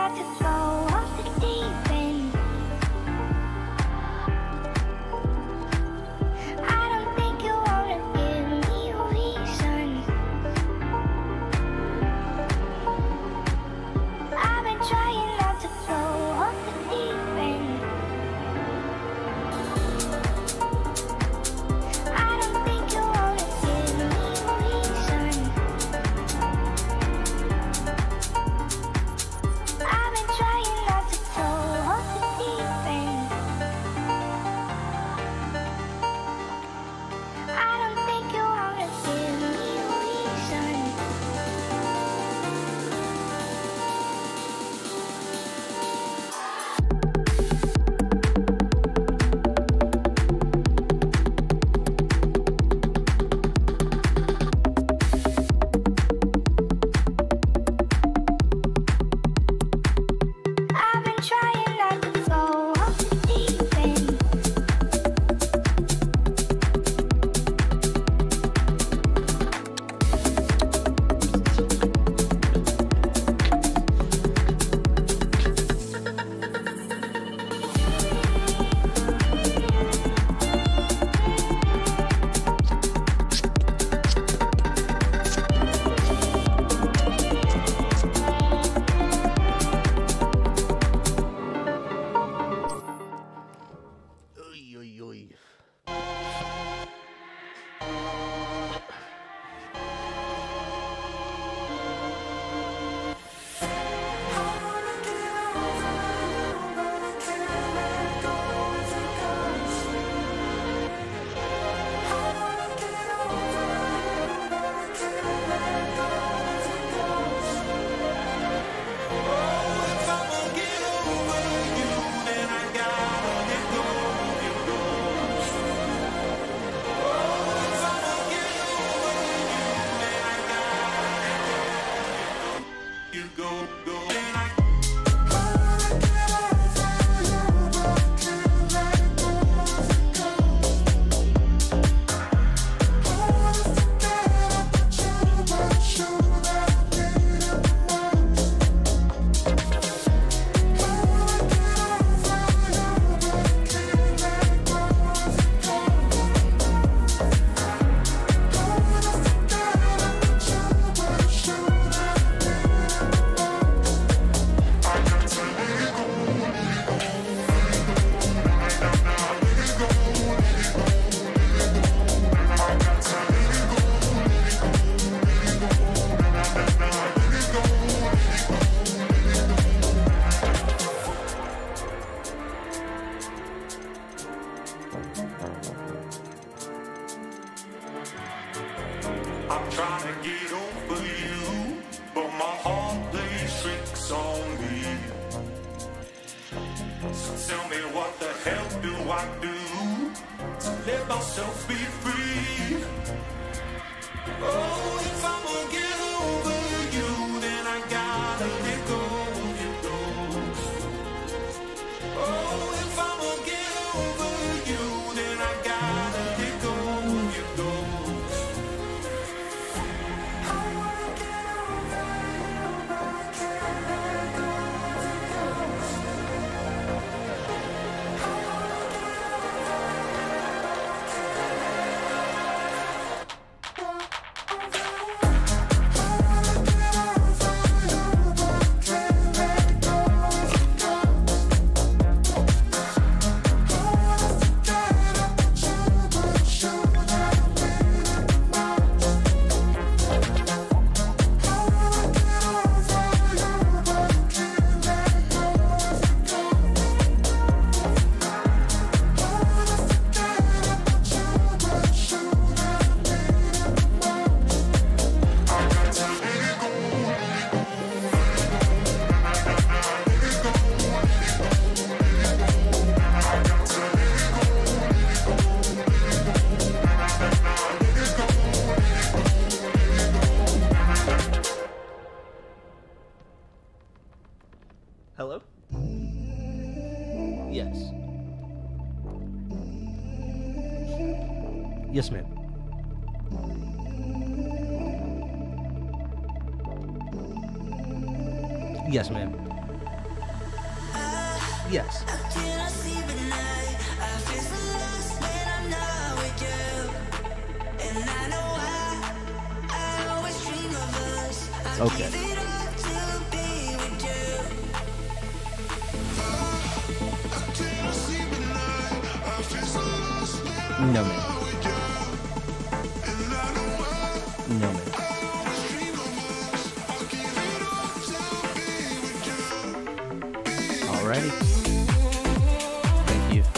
not to go off the deep end. I don't think you wanna give me a reason. I've been trying not to go off the deep end. I don't think you wanna give me a reason. I've been trying not to go off the deep end. I don't think you wanna give me a reason. I've been trying not to go off the deep end. Oy, oy, oy. I'm trying to get over you, but my heart plays tricks on me. So tell me, what the hell do I do to let myself be free? Oh, if I'ma get over you, then I gotta let go of your ghost. Oh, if I'ma get over you, then I gotta let go of your ghost. Hello? Yes. Yes, ma'am. Yes, ma'am. Yes. Okay. No, man. No, man. Alrighty. Thank you.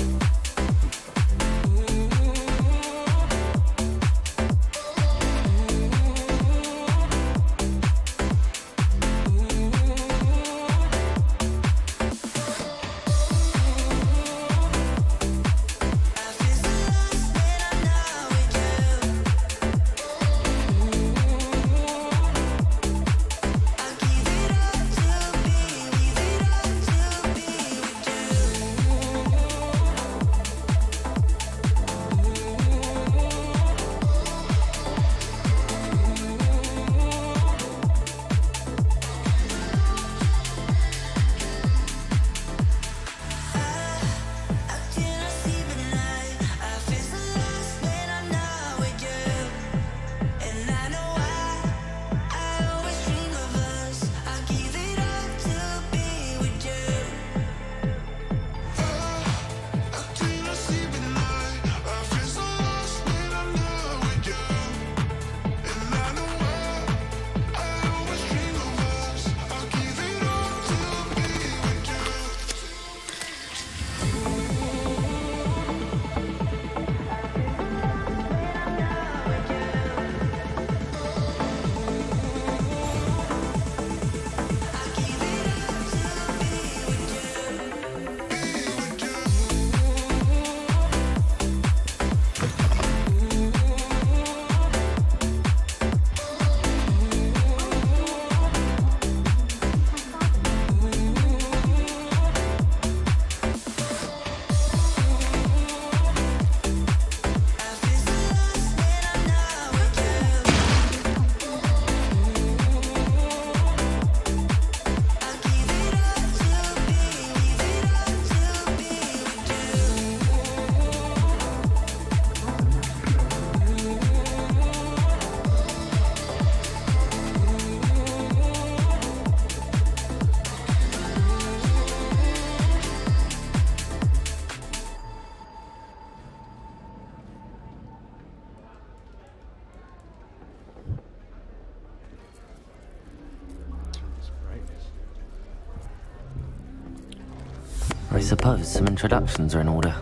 I suppose some introductions are in order.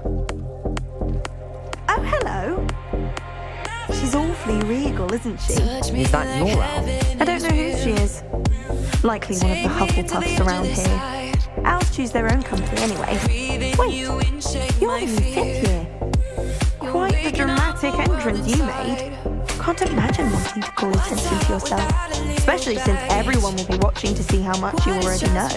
Oh, hello. She's awfully regal, isn't she? Is that your owl? I don't know who she is. Likely one of the Hufflepuffs around here. Owls choose their own company anyway. Wait, you're in fifth year. Quite the dramatic entrance you made. Can't imagine wanting to call attention to yourself, especially since everyone will be watching to see how much you already know.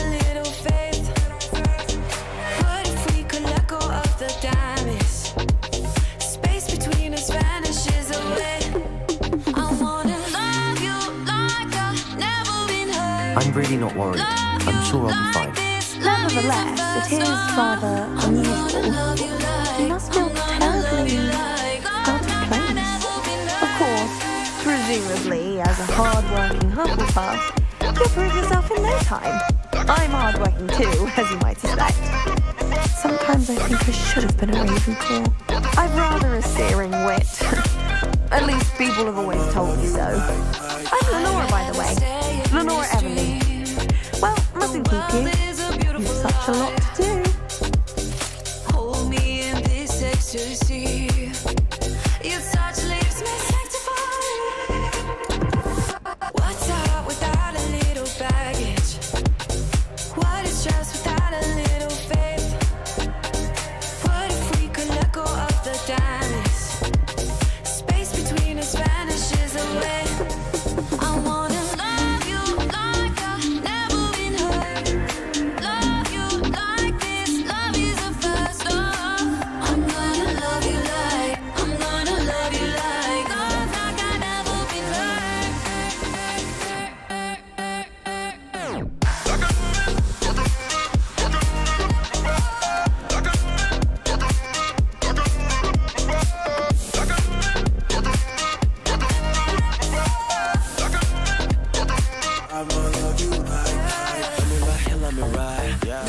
I'm really not worried. I'm sure I'll be fine. Nevertheless, it is rather unusual. You must feel terribly out of place. Of course, presumably, as a hard-working Hufflepuff, you'll prove yourself in no time. I'm hard-working too, as you might suspect. Sometimes I think I should have been a Ravenclaw. I've rather a searing wit. At least people have always told me so. I'm Lenora, by the way. Lenora Evelyn. Well, mustn't keep you. You've such a lot to do. Hold me in this ecstasy. Your touch leaves me sanctified. What's up without a little baggage? What is trust without a little faith? What if we could let go of the dance? Space between us vanishes away. I wanna love you like I've never been hurt. Love you like this, love is the first love. I'm gonna love you like, I'm gonna love you like, love like I've never been hurt.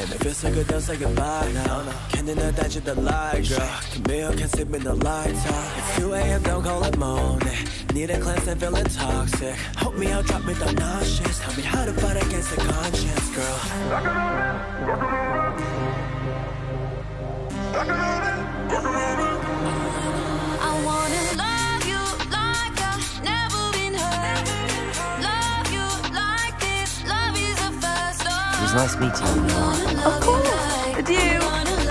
If it's a good, don't say goodbye now. Can't deny that you're the light, girl. Come here, can't sleep in the lights out. It's 2 a.m., don't call it morning. Need a cleanse and feeling toxic. Hope me out, drop me the nauseous. Tell me how to fight against the conscience, girl. I wanna love you like I've never been hurt. Love you like this. Love is the first love. It was nice meeting you, Noah. Of course, adieu.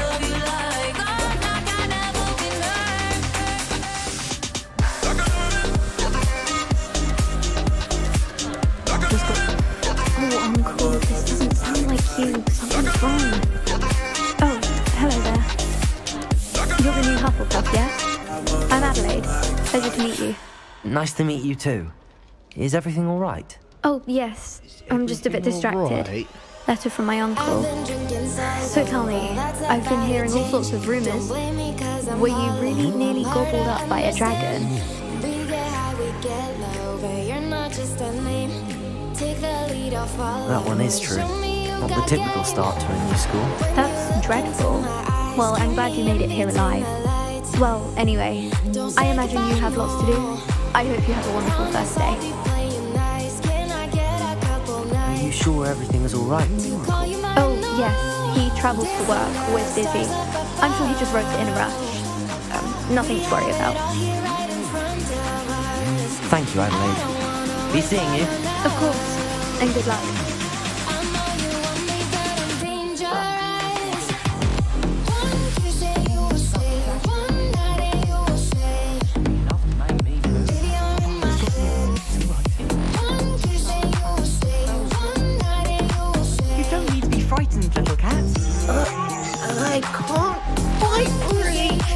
Oh, Uncle, this doesn't sound like you. Something's wrong. Oh, hello there. You're the new Hufflepuff, yeah? I'm Adelaide. Pleasure to meet you. Nice to meet you too. Is everything all right? Oh, yes. I'm just a bit distracted. Letter from my uncle. So tell me, I've been hearing all sorts of rumours. Were you really nearly gobbled up by a dragon? That one is true. Not the typical start to a new school. That's dreadful. Well, I'm glad you made it here alive. Well, anyway, I imagine you have lots to do. I hope you have a wonderful first day. Are you sure everything is all right? Oh, yes, he travels for work, always busy. I'm sure he just wrote it in a rush. Nothing to worry about. Thank you, Adelaide. Be seeing you. Of course, and good luck. I can't quite reach.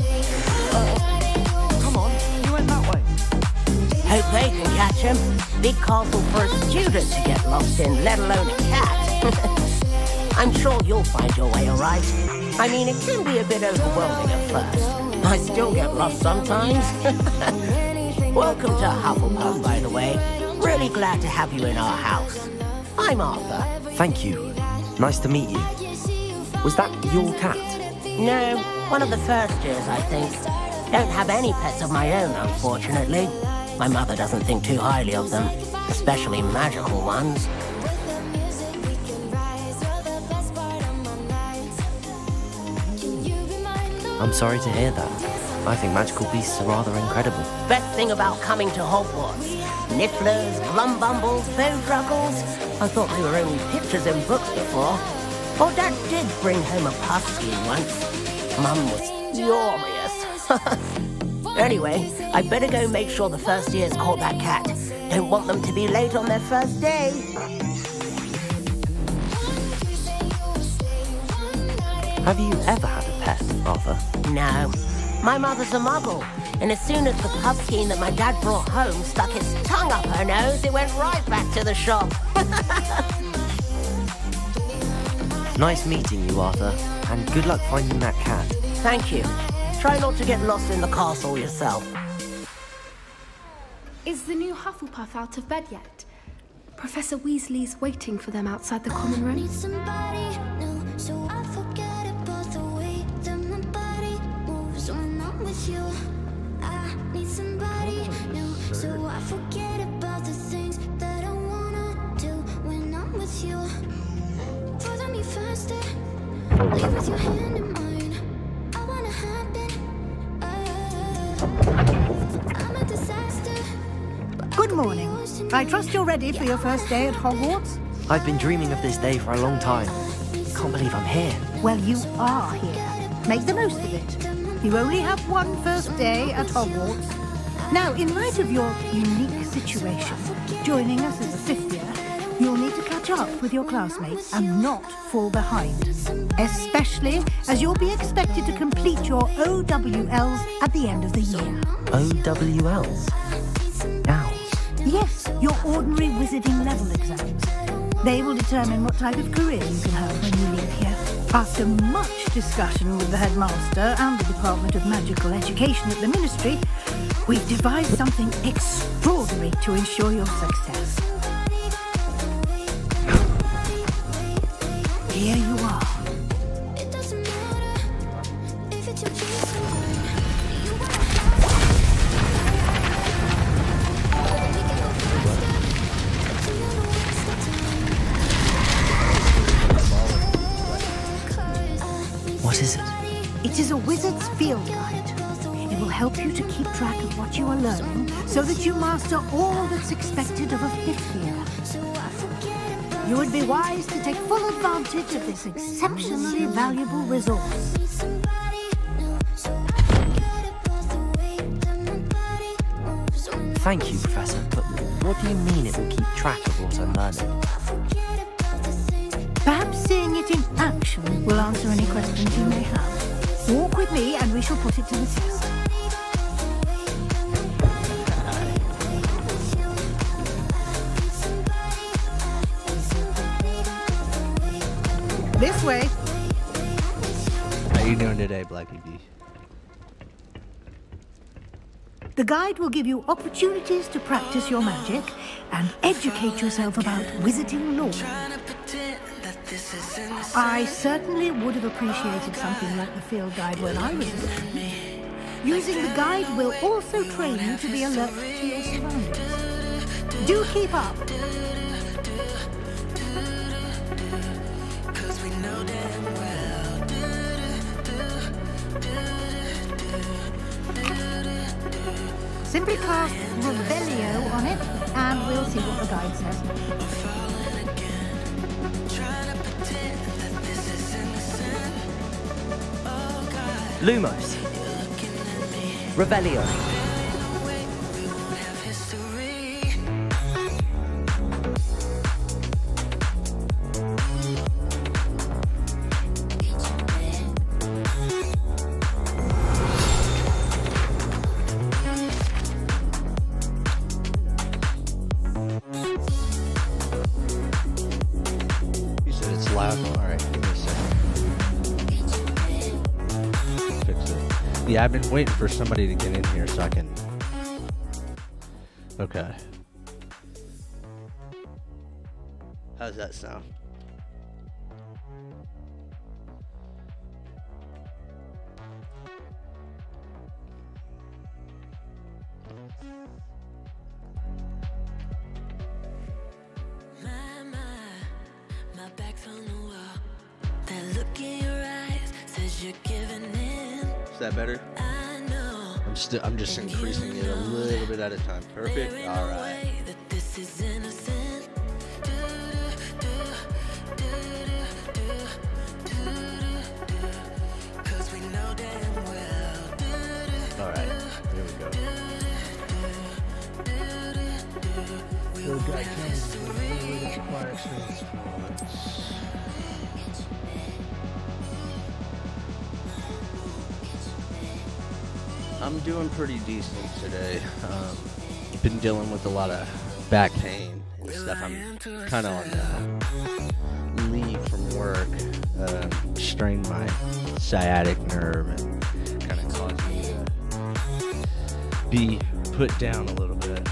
Come on, you went that way. Hope they can catch him. Big castle for a student to get lost in, let alone a cat. I'm sure you'll find your way all right. I mean, it can be a bit overwhelming at first. I still get lost sometimes. Welcome to Hufflepuff, by the way. Really glad to have you in our house. I'm Arthur. Thank you. Nice to meet you. Was that your cat? No, one of the first years, I think. Don't have any pets of my own, unfortunately. My mother doesn't think too highly of them, especially magical ones. I'm sorry to hear that. I think magical beasts are rather incredible. Best thing about coming to Hogwarts. Nifflers, Glumbumbles, Bowtruckles. I thought they were only pictures in books before. Oh, Dad did bring home a puffskein once. Mum was furious. Anyway, I better go make sure the first years caught that cat. Don't want them to be late on their first day. Have you ever had a pet, Arthur? No. My mother's a muggle, and as soon as the puffskein that my dad brought home stuck its tongue up her nose, it went right back to the shop. Nice meeting you, Arthur, and good luck finding that cat. Thank you. Try not to get lost in the castle yourself. Is the new Hufflepuff out of bed yet? Professor Weasley's waiting for them outside the common room. Need somebody new, so I forget about the way that my body moves when I'm with you. I need somebody new, so I forget about the things that I wanna do when I'm with you. Follow me faster, leave with your hand in mine. I wanna happen. I'm a disaster. Good morning. I trust you're ready for your first day at Hogwarts? I've been dreaming of this day for a long time. Can't believe I'm here. Well, you are here. Make the most of it. You only have one first day at Hogwarts. Now, in light of your unique situation, joining us as a fifth year, you'll need to catch up with your classmates and not fall behind. Especially as you'll be expected to complete your OWLs at the end of the year. OWLs? Now. Yes, your ordinary wizarding level exams. They will determine what type of career you can have when you leave here. After much discussion with the headmaster and the Department of Magical Education at the Ministry, we've devised something extraordinary to ensure your success. Here you are. It is a wizard's field guide. It will help you to keep track of what you are learning so that you master all that's expected of a 5th year. You would be wise to take full advantage of this exceptionally valuable resource. Thank you, Professor, but what do you mean it will keep track of what I'm learning? Perhaps seeing it in action will answer any questions you may have. Walk with me and we shall put it to the test. This way. How you doing today, Blackie B? The guide will give you opportunities to practice your magic and educate yourself about wizarding lore. I certainly would have appreciated something like the field guide when I was a student. Using the guide will also train you to be alert to your surroundings. Do keep up. Simply cast Revelio on it, and we'll see what the guide says. Lumos. Revelio. Yeah, I've been waiting for somebody to get in here so I can... Okay. How's that sound? My back's on the wall. That look in your eyes says you're giving in. Is that better? I know. I'm just increasing it a little bit at a time. Perfect. All right. That this is innocent. Cause we know damn well. All right. Here we go. I'm doing pretty decent today. Been dealing with a lot of back pain and stuff. I'm kind of on leave from work. Strained my sciatic nerve and kind of caused me to be put down a little bit.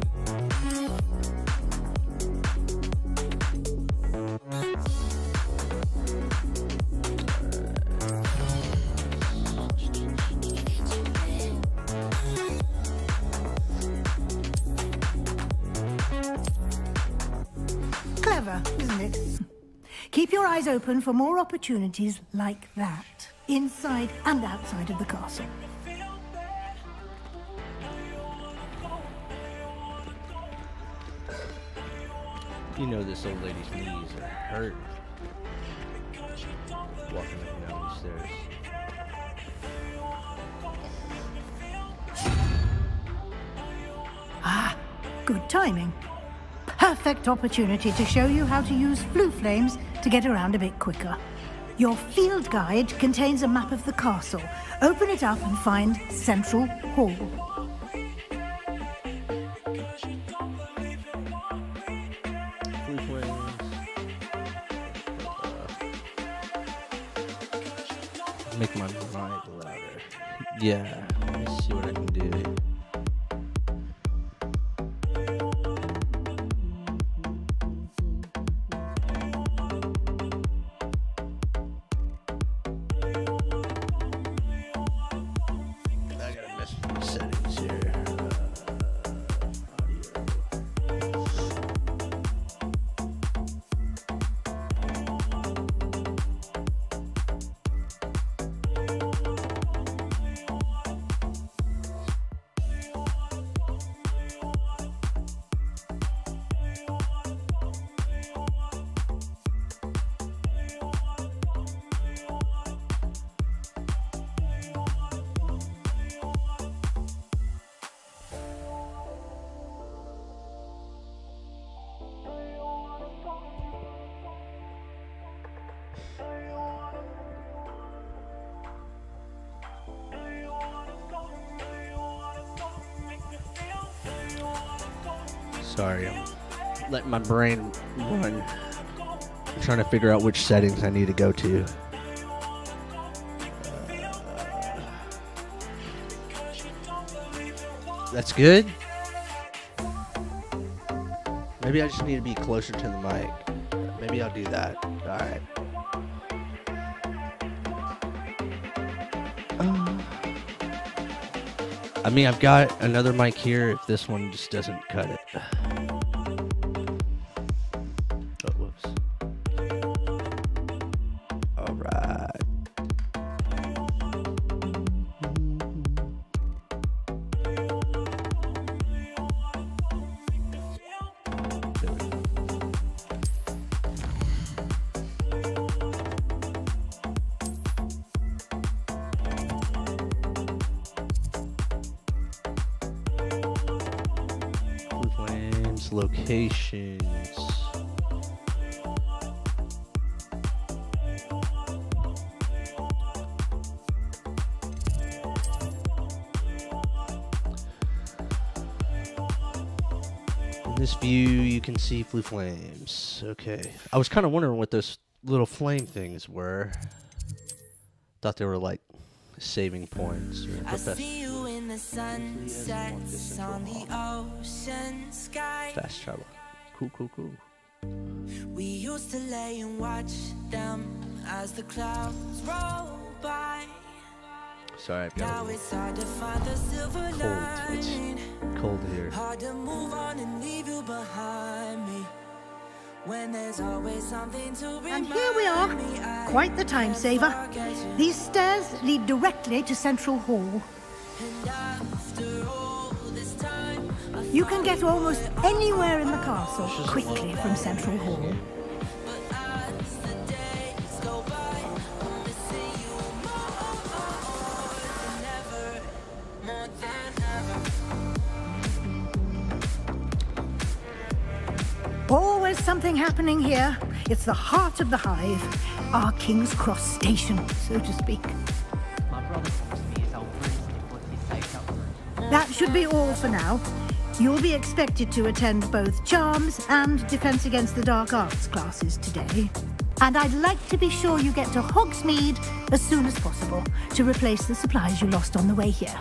Clever, isn't it? Keep your eyes open for more opportunities like that, inside and outside of the castle. You know this old lady's knees are hurt. Walking up and down these stairs. Ah, good timing. Perfect opportunity to show you how to use flue flames to get around a bit quicker. Your field guide contains a map of the castle. Open it up and find Central Hall. Flue flames. Make my mic louder. Yeah, let me see what I can do. Settings here. Sorry, I'm letting my brain run. I'm trying to figure out which settings I need to go to. That's good. Maybe I just need to be closer to the mic. Maybe I'll do that. Alright. I mean, I've got another mic here if this one just doesn't cut it. Oh, whoops. Alright. Locations. In this view, you can see blue flames. Okay. I was kind of wondering what those little flame things were. Thought they were like saving points. I see you in the sunsets on the ocean sky. Fast travel. Cool, cool, cool. We used to lay and watch them as the clouds roll by. Sorry, I've got now it's hard to find the silver lining. It's cold here. Hard to move on and leave you behind me. When there's always something to remind And here we are. Quite the time saver. These stairs lead directly to Central Hall. You can get almost anywhere in the castle quickly from Central Hall. Always something happening here. It's the heart of the hive, our King's Cross station, so to speak. That should be all for now. You'll be expected to attend both Charms and Defense Against the Dark Arts classes today. And I'd like to be sure you get to Hogsmeade as soon as possible to replace the supplies you lost on the way here.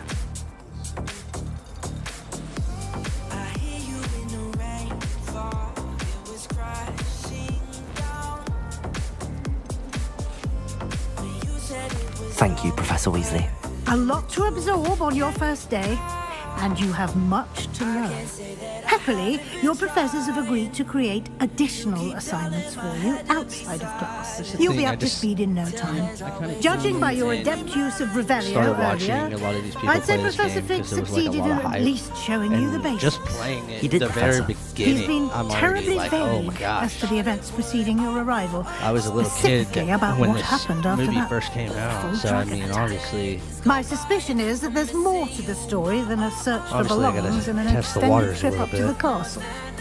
Thank you, Professor Weasley. A lot to absorb on your first day, and you have much to learn. Happily, your professors have agreed to create additional assignments for you outside of class. You'll be up to speed in no time. Judging by your adept use of Revelio earlier, I'd say Professor Fig succeeded in at least showing you the basics. Just playing it He did, at the very Professor. beginning, He's been I'm terribly already like, oh my vague gosh. as to the events preceding your arrival. I was a little kid specifically about when what this happened after movie that first came out, awful so I dragon mean, attack. obviously, My suspicion is that there's more to the story than a search for Obviously, I gotta belongings and an test the extended waters a trip little up to the bit. castle.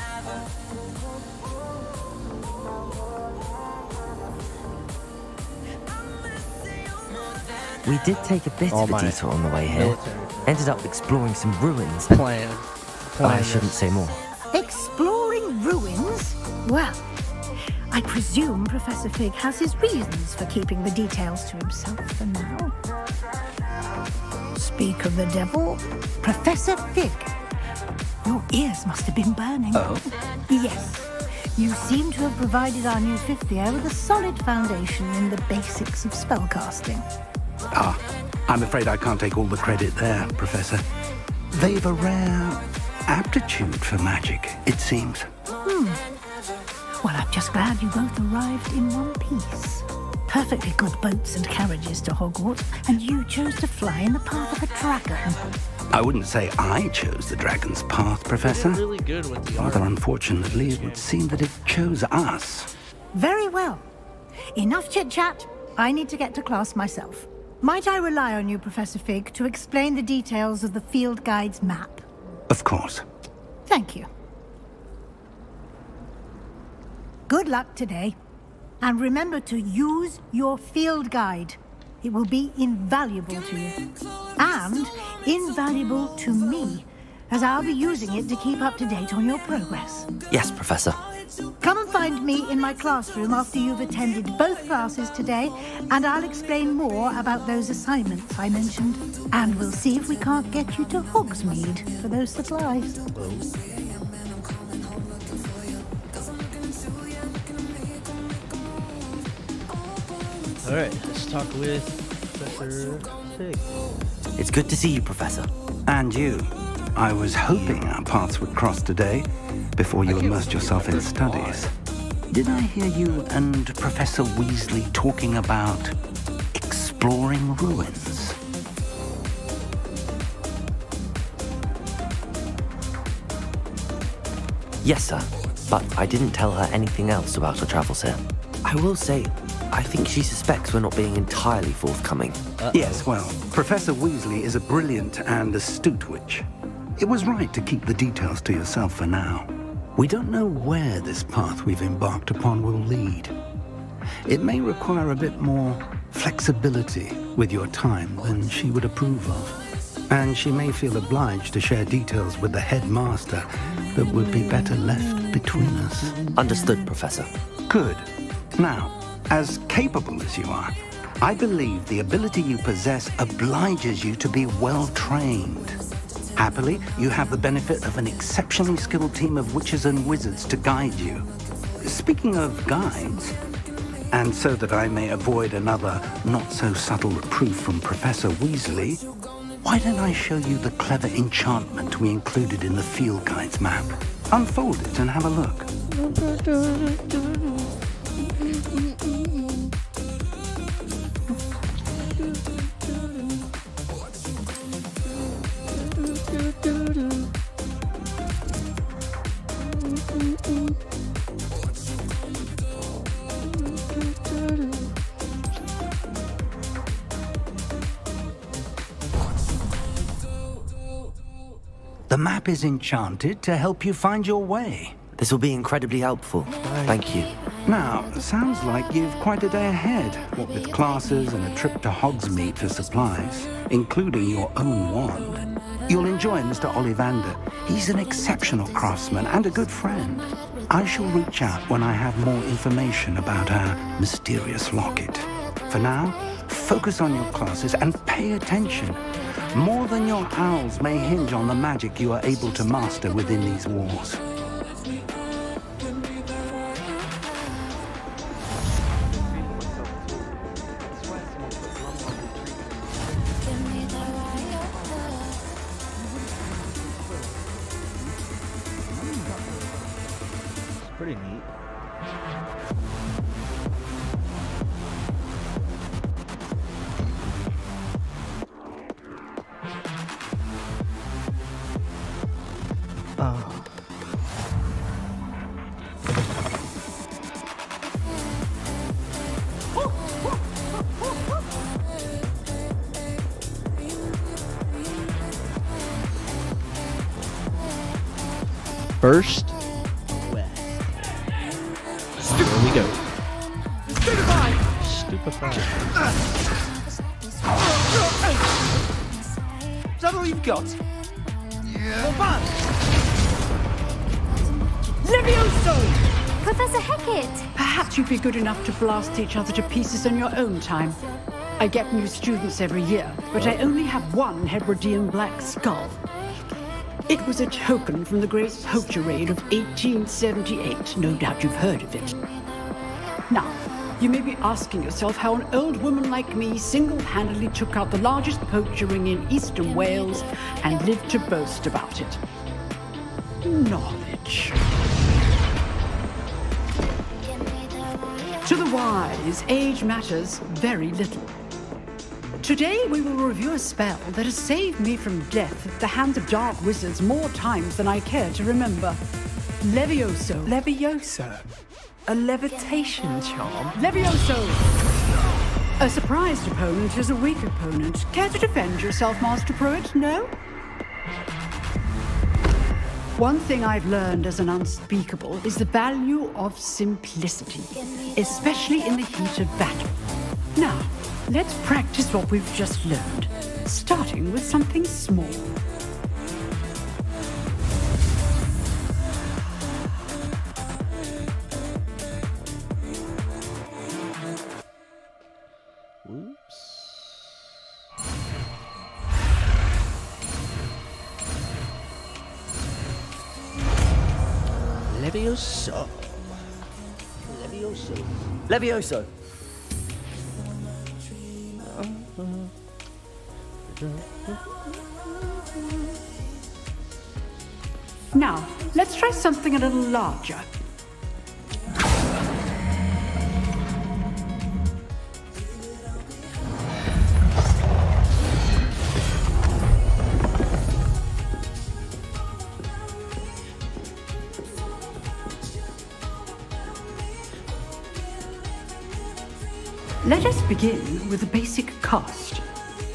We did take a bit All of a my detour on the way here. military Ended up exploring some ruins. plan. I shouldn't say more. Exploring ruins? Well, I presume Professor Fig has his reasons for keeping the details to himself for now. Speak of the devil, Professor Fig. Your ears must have been burning. Oh? Yes. You seem to have provided our new fifth year with a solid foundation in the basics of spellcasting. Ah, I'm afraid I can't take all the credit there, Professor. They've a rare aptitude for magic, it seems. Well, I'm just glad you both arrived in one piece. Perfectly good boats and carriages to Hogwarts, and you chose to fly in the path of a dragon. I wouldn't say I chose the dragon's path, Professor. Really good with the art. Rather unfortunately, it would seem that it chose us. Very well. Enough chit-chat. I need to get to class myself. Might I rely on you, Professor Fig, to explain the details of the field guide's map? Of course. Thank you. Good luck today. And remember to use your field guide. It will be invaluable to you. And invaluable to me, as I'll be using it to keep up to date on your progress. Yes, Professor. Come and find me in my classroom after you've attended both classes today, and I'll explain more about those assignments I mentioned. And we'll see if we can't get you to Hogsmeade for those supplies. Alright, let's talk with Professor Fig. It's good to see you, Professor. And you. I was hoping our paths would cross today, before you immersed yourself in studies. Did I hear you and Professor Weasley talking about exploring ruins? Yes, sir. But I didn't tell her anything else about our travels here. I will say, I think she suspects we're not being entirely forthcoming. Yes, well, Professor Weasley is a brilliant and astute witch. It was right to keep the details to yourself for now. We don't know where this path we've embarked upon will lead. It may require a bit more flexibility with your time than she would approve of. And she may feel obliged to share details with the headmaster that would be better left between us. Understood, Professor. Good. Now, as capable as you are, I believe the ability you possess obliges you to be well-trained. Happily, you have the benefit of an exceptionally skilled team of witches and wizards to guide you. Speaking of guides, and so that I may avoid another not-so-subtle reproof from Professor Weasley, why don't I show you the clever enchantment we included in the field guide's map? Unfold it and have a look. The map is enchanted to help you find your way. This will be incredibly helpful. Thank you. Now, sounds like you've quite a day ahead, what with classes and a trip to Hogsmeade for supplies, including your own wand. You'll enjoy Mr. Ollivander. He's an exceptional craftsman and a good friend. I shall reach out when I have more information about our mysterious locket. For now, focus on your classes and pay attention. More than your owls may hinge on the magic you are able to master within these walls. It's pretty neat. First west. Here we go. Stupefied. Is that all you've got? Yeah. Well, bad. Levioso! Professor Hecat! Perhaps you'd be good enough to blast each other to pieces in your own time. I get new students every year, but I only have one Hebridean black skull. It was a token from the Great Poacher Raid of 1878. No doubt you've heard of it. Now, you may be asking yourself how an old woman like me single-handedly took out the largest poacher ring in eastern Wales and lived to boast about it. Knowledge. To the wise, age matters very little. Today we will review a spell that has saved me from death at the hands of dark wizards more times than I care to remember. Levioso. Levioso? A levitation charm? Levioso! A surprised opponent is a weak opponent. Care to defend yourself, Master Pruitt? No? one thing I've learned as an unspeakable is the value of simplicity, especially in the heat of battle. Now, let's practice what we've just learned, starting with something small. Levioso. Levioso. Levioso. Now, let's try something a little larger. Let us begin with a basic cast.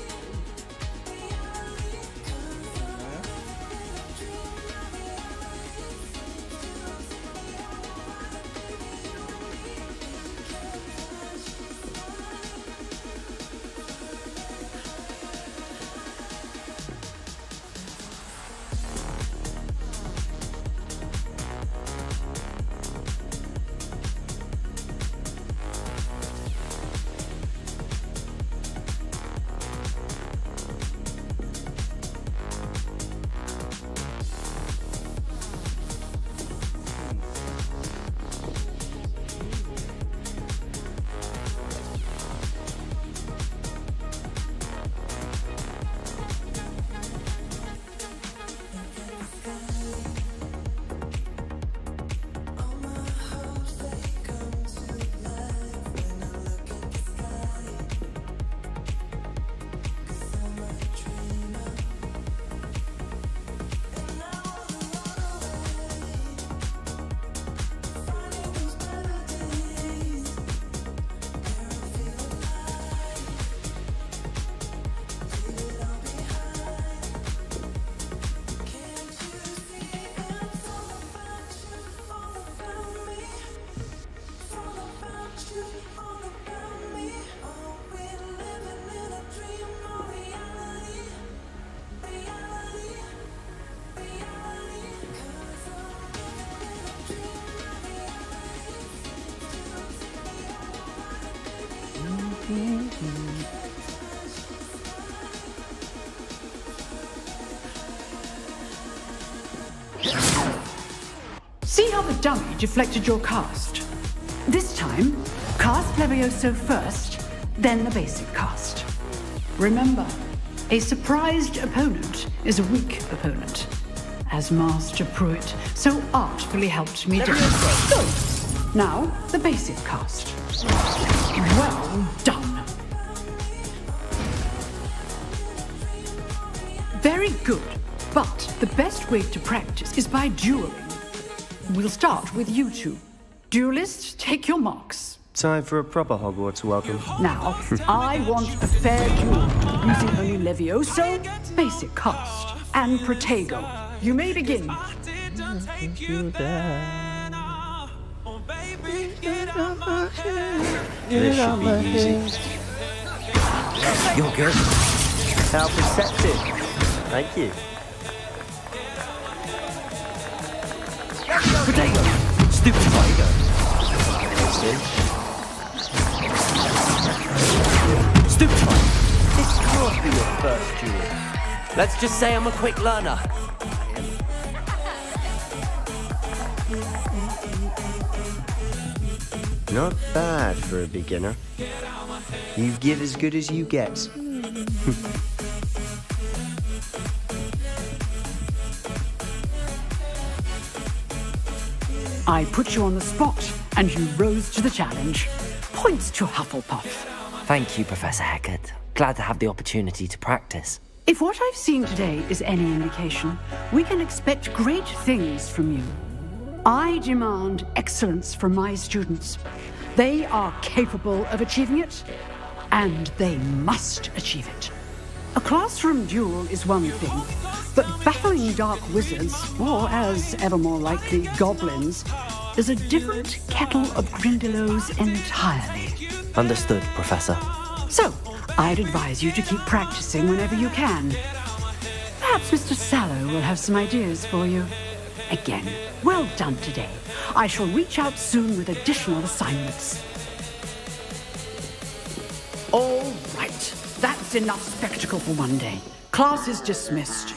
See how the dummy deflected your cast? This time, cast Levioso first, then the basic cast. Remember, a surprised opponent is a weak opponent, as Master Pruitt so artfully helped me do. Good. Now, the basic cast. Well done. Very good, but the best way to practice is by dueling. We'll start with you two. Duelists, take your marks. Time for a proper Hogwarts welcome. Now, I want a fair duel, using only Levioso, basic cast, and Protego. You may begin. This should be easy. You're good. How perceptive. Thank you. Potato! Stupid tiger! Stupid tiger! This can't be your first duel. Let's just say I'm a quick learner. Not bad for a beginner. You give as good as you get. I put you on the spot, and you rose to the challenge. Points to Hufflepuff. Thank you, Professor Hecat. Glad to have the opportunity to practice. If what I've seen today is any indication, we can expect great things from you. I demand excellence from my students. They are capable of achieving it, and they must achieve it. A classroom duel is one thing, but battling dark wizards, or as ever more likely, goblins, is a different kettle of Grindylows entirely. Understood, Professor. So, I'd advise you to keep practicing whenever you can. Perhaps Mr. Sallow will have some ideas for you. Again, well done today. I shall reach out soon with additional assignments. All right. That's enough spectacle for one day. Class is dismissed.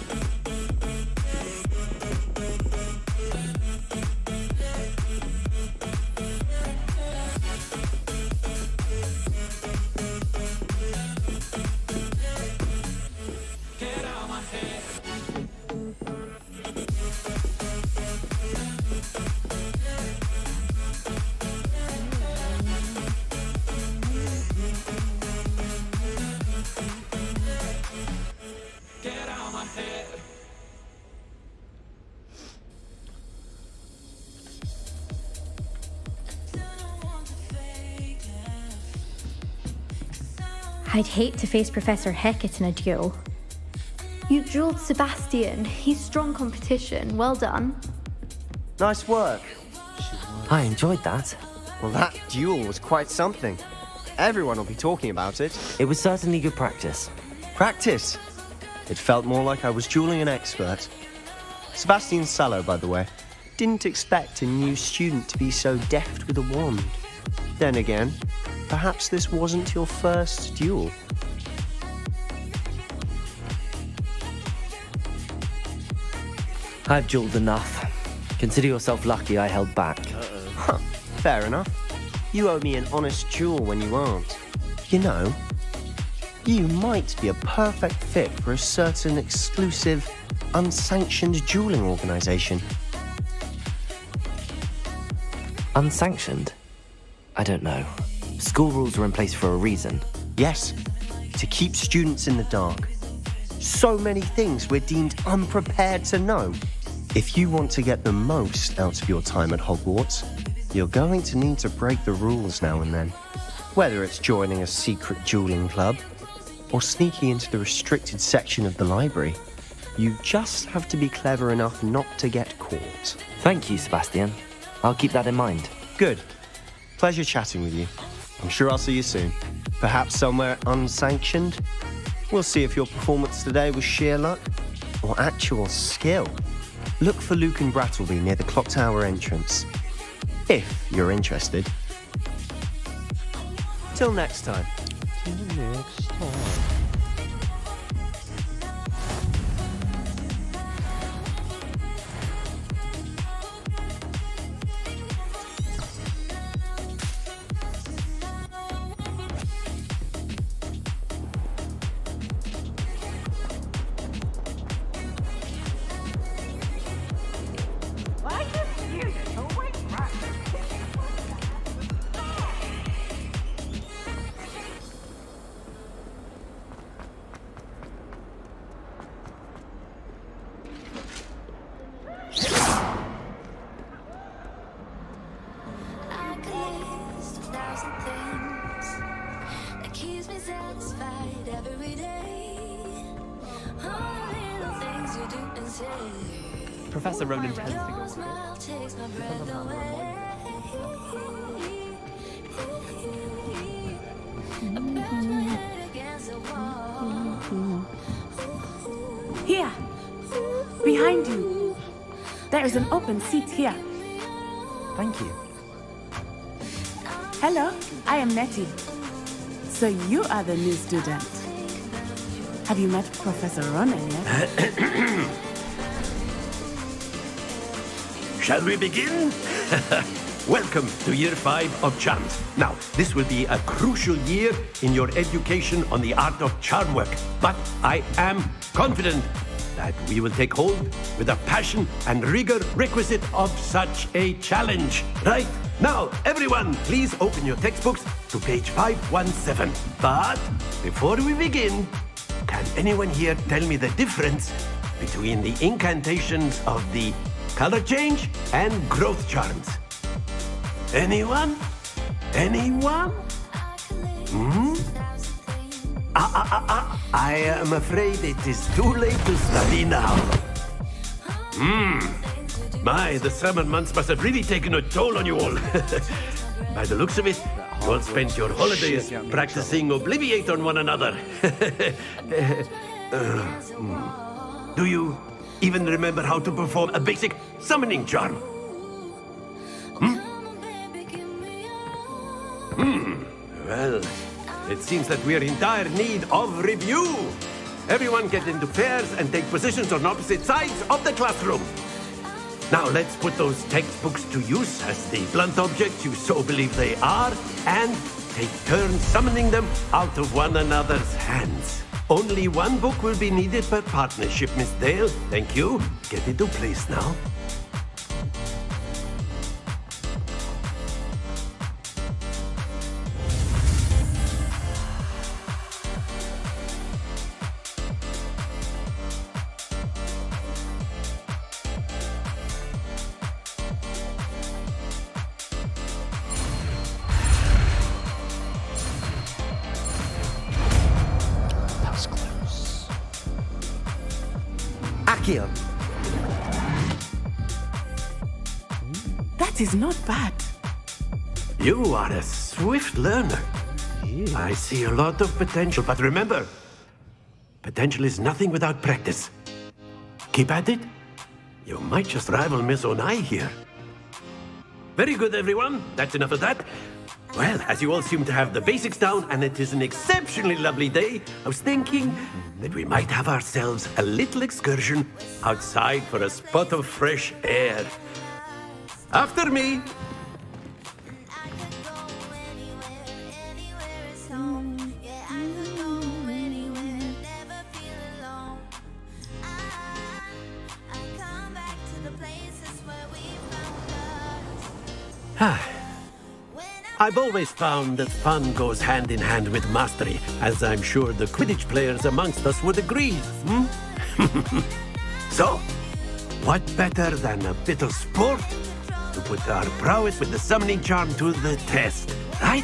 I'd hate to face Professor Hecat in a duel. You duelled Sebastian. He's strong competition. Well done. Nice work. I enjoyed that. Well, that duel was quite something. Everyone will be talking about it. It was certainly good practice. Practice? It felt more like I was dueling an expert. Sebastian Sallow, by the way. Didn't expect a new student to be so deft with a wand. Then again, perhaps this wasn't your first duel. I've duelled enough. Consider yourself lucky I held back. Huh, fair enough. You owe me an honest duel when you aren't. You know, you might be a perfect fit for a certain exclusive, unsanctioned dueling organization. Unsanctioned? I don't know. School rules are in place for a reason. Yes, to keep students in the dark. So many things we're deemed unprepared to know. If you want to get the most out of your time at Hogwarts, you're going to need to break the rules now and then. Whether it's joining a secret dueling club or sneaking into the restricted section of the library, you just have to be clever enough not to get caught. Thank you, Sebastian. I'll keep that in mind. Good. Pleasure chatting with you. I'm sure I'll see you soon. Perhaps somewhere unsanctioned? We'll see if your performance today was sheer luck or actual skill. Look for Luke and Brattleby near the clock tower entrance. If you're interested. Till next time. Till next time. Professor Ronan tends to go with Here, behind you. There is an open seat here. Thank you. Hello, I am Nettie. So you are the new student. Have you met Professor Ronan yet? Shall we begin? Welcome to Year 5 of Charms. Now, this will be a crucial year in your education on the art of charm work. But I am confident that we will take hold with the passion and rigor requisite of such a challenge. Right? Now, everyone, please open your textbooks to page 517. But before we begin, can anyone here tell me the difference between the incantations of the color change and growth charms? Anyone? Anyone? I am afraid it is too late to study now. My, the summer months must have really taken a toll on you all. By the looks of it, you all spent your holidays practicing Obliviate on one another. Do you even remember how to perform a basic summoning charm? Well, it seems that we are in dire need of review. Everyone get into pairs and take positions on opposite sides of the classroom. Now let's put those textbooks to use as the blunt objects you so believe they are, and take turns summoning them out of one another's hands. Only one book will be needed per partnership, Miss Dale. Thank you. Get into place now. That is not bad. You are a swift learner. I see a lot of potential, but remember, potential is nothing without practice. Keep at it. You might just rival Miss Onai here. Very good, everyone. That's enough of that. Well, as you all seem to have the basics down, and it is an exceptionally lovely day, I was thinking that we might have ourselves a little excursion outside for a spot of fresh air. After me. I've always found that fun goes hand in hand with mastery, as I'm sure the Quidditch players amongst us would agree. So, what better than a bit of sport to put our prowess with the summoning charm to the test, right?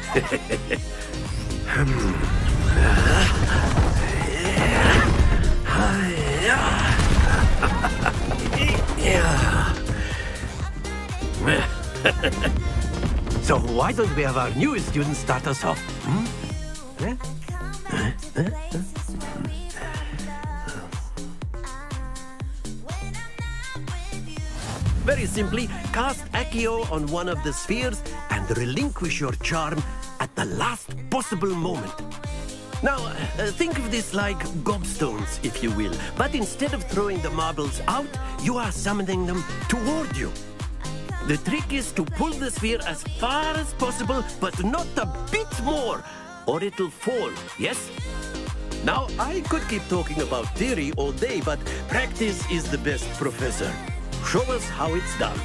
So why don't we have our newest student start us off? Very simply, cast Accio on one of the spheres and relinquish your charm at the last possible moment. Now, think of this like gobstones, if you will, but instead of throwing the marbles out, you are summoning them toward you. The trick is to pull the sphere as far as possible, but not a bit more, or it'll fall, yes? Now, I could keep talking about theory all day, but practice is the best professor. Show us how it's done.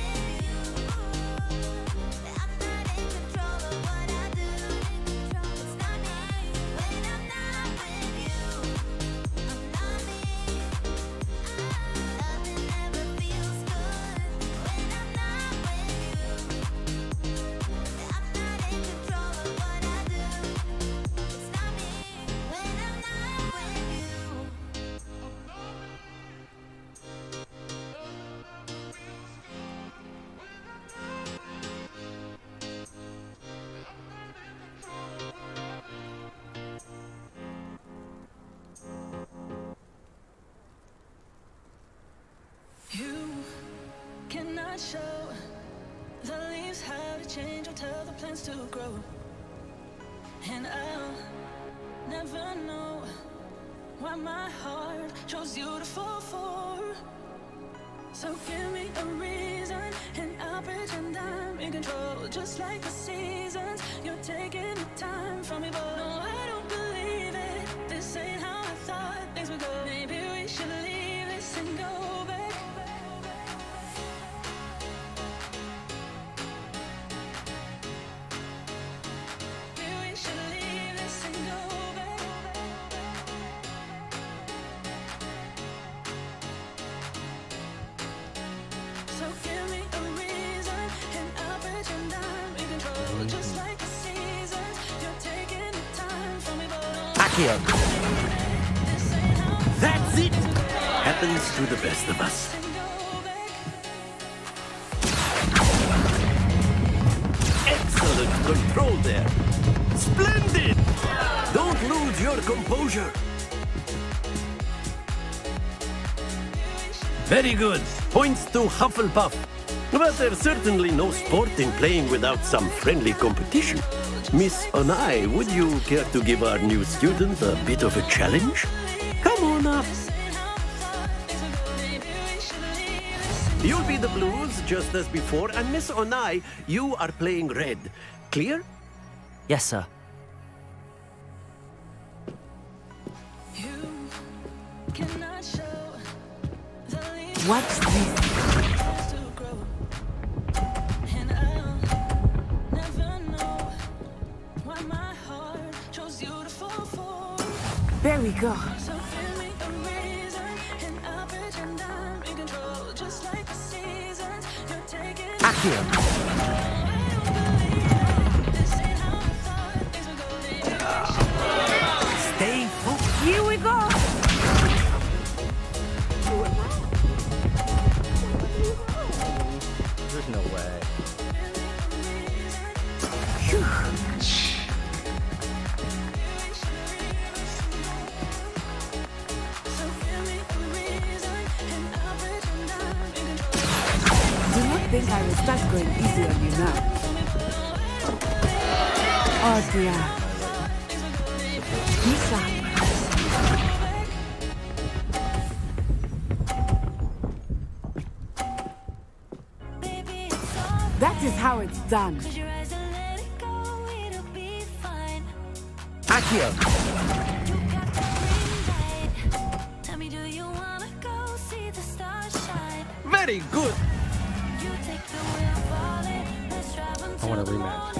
Show the leaves how to change or tell the plants to grow, and I'll never know what my heart chose you to fall for. So give me a reason and I'll pretend I'm in control, just like the seasons. You're taking the time from me, but no, I don't believe it. This ain't how I thought things would go. Maybe we should leave this and go back. Just like the seasons, you're Accio. That's it! Happens to the best of us. Excellent control there. Splendid! Don't lose your composure. Very good. Points to Hufflepuff. But there's certainly no sport in playing without some friendly competition. Miss Onai, would you care to give our new student a bit of a challenge? Come on up. You'll be the blues just as before, and Miss Onai, you are playing red. Clear? Yes, sir. What's this? There we go. Accio. Stay focused. Here we go. There's no way. Do not think I will start going easy on you now. Oh dear. Lisa. That is how it's done. Accio. Very good. I want a rematch.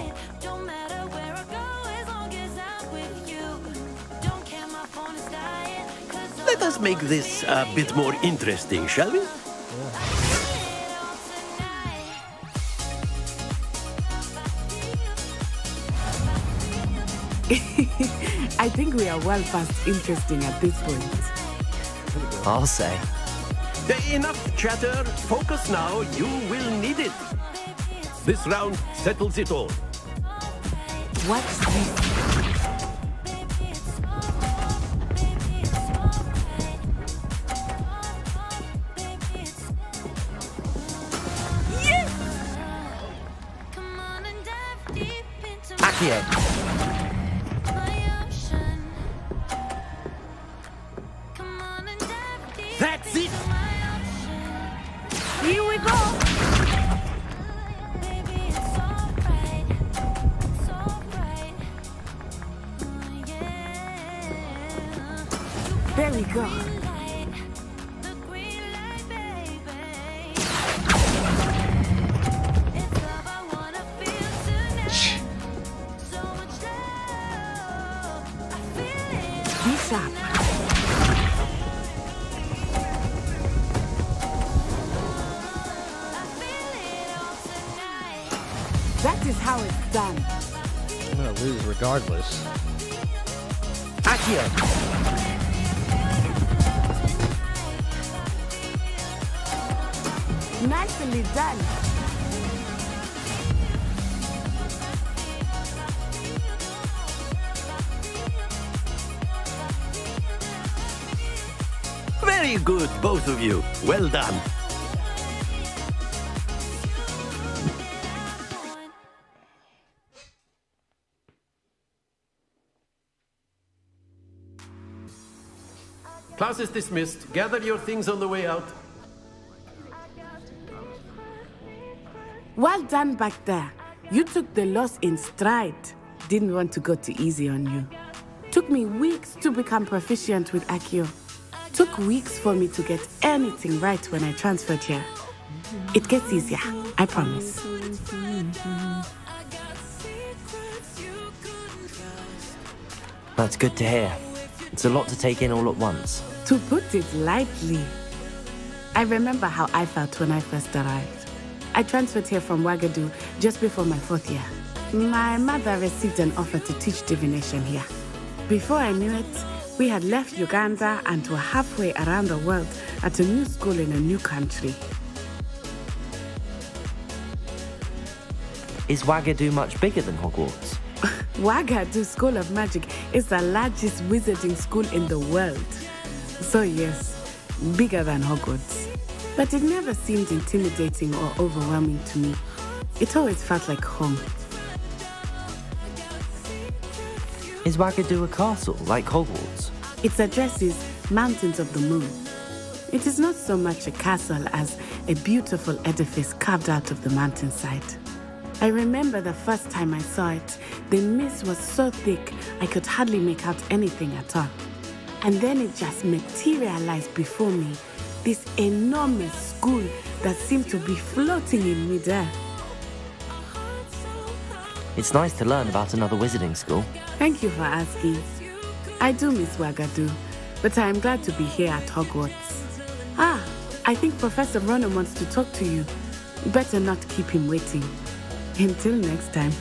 Let us make this a bit more interesting, shall we? I think we are well past interesting at this point. I'll say. Enough chatter. Focus now. You will need it. This round settles it all. What's this? Accio. That's it. Here we go. There we go. Be sharp. That is how it's done. I'm gonna lose regardless. Accio. Nicely done. Very good, both of you. Well done. Class is dismissed. Gather your things on the way out. Well done back there. You took the loss in stride. Didn't want to go too easy on you. Took me weeks to become proficient with Accio. Took weeks for me to get anything right when I transferred here. It gets easier, I promise. That's good to hear. It's a lot to take in all at once. To put it lightly, I remember how I felt when I first arrived. I transferred here from Wagadu just before my 4th year. My mother received an offer to teach divination here. Before I knew it, we had left Uganda and were halfway around the world at a new school in a new country. Is Wagadu much bigger than Hogwarts? Wagadu School of Magic is the largest wizarding school in the world. So yes, bigger than Hogwarts. But it never seemed intimidating or overwhelming to me. It always felt like home. Is Wagadu a castle, like Hogwarts? Its address is Mountains of the Moon. It is not so much a castle as a beautiful edifice carved out of the mountainside. I remember the first time I saw it, the mist was so thick I could hardly make out anything at all. And then it just materialized before me, this enormous school that seemed to be floating in midair. It's nice to learn about another wizarding school. Thank you for asking. I do miss Wagadu, but I am glad to be here at Hogwarts. Ah, I think Professor Ronan wants to talk to you. Better not keep him waiting. Until next time.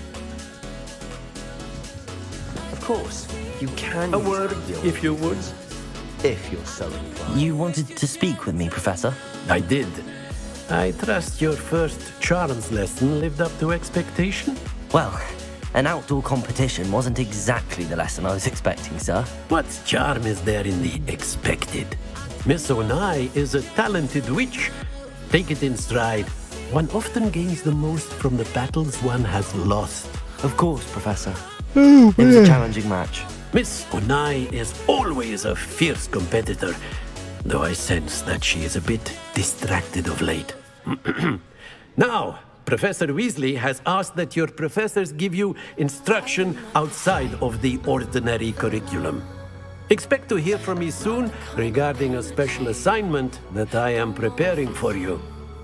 Of course, you can. A word, if you would. If you're so inclined. You wanted to speak with me, Professor? I did. I trust your first charms lesson lived up to expectation? Well, an outdoor competition wasn't exactly the lesson I was expecting, sir. What charm is there in the expected? Miss Onai is a talented witch. Take it in stride. One often gains the most from the battles one has lost. Of course, Professor. It was a challenging match. Miss Onai is always a fierce competitor, though I sense that she is a bit distracted of late. Now, Professor Weasley has asked that your professors give you instruction outside of the ordinary curriculum. Expect to hear from me soon regarding a special assignment that I am preparing for you.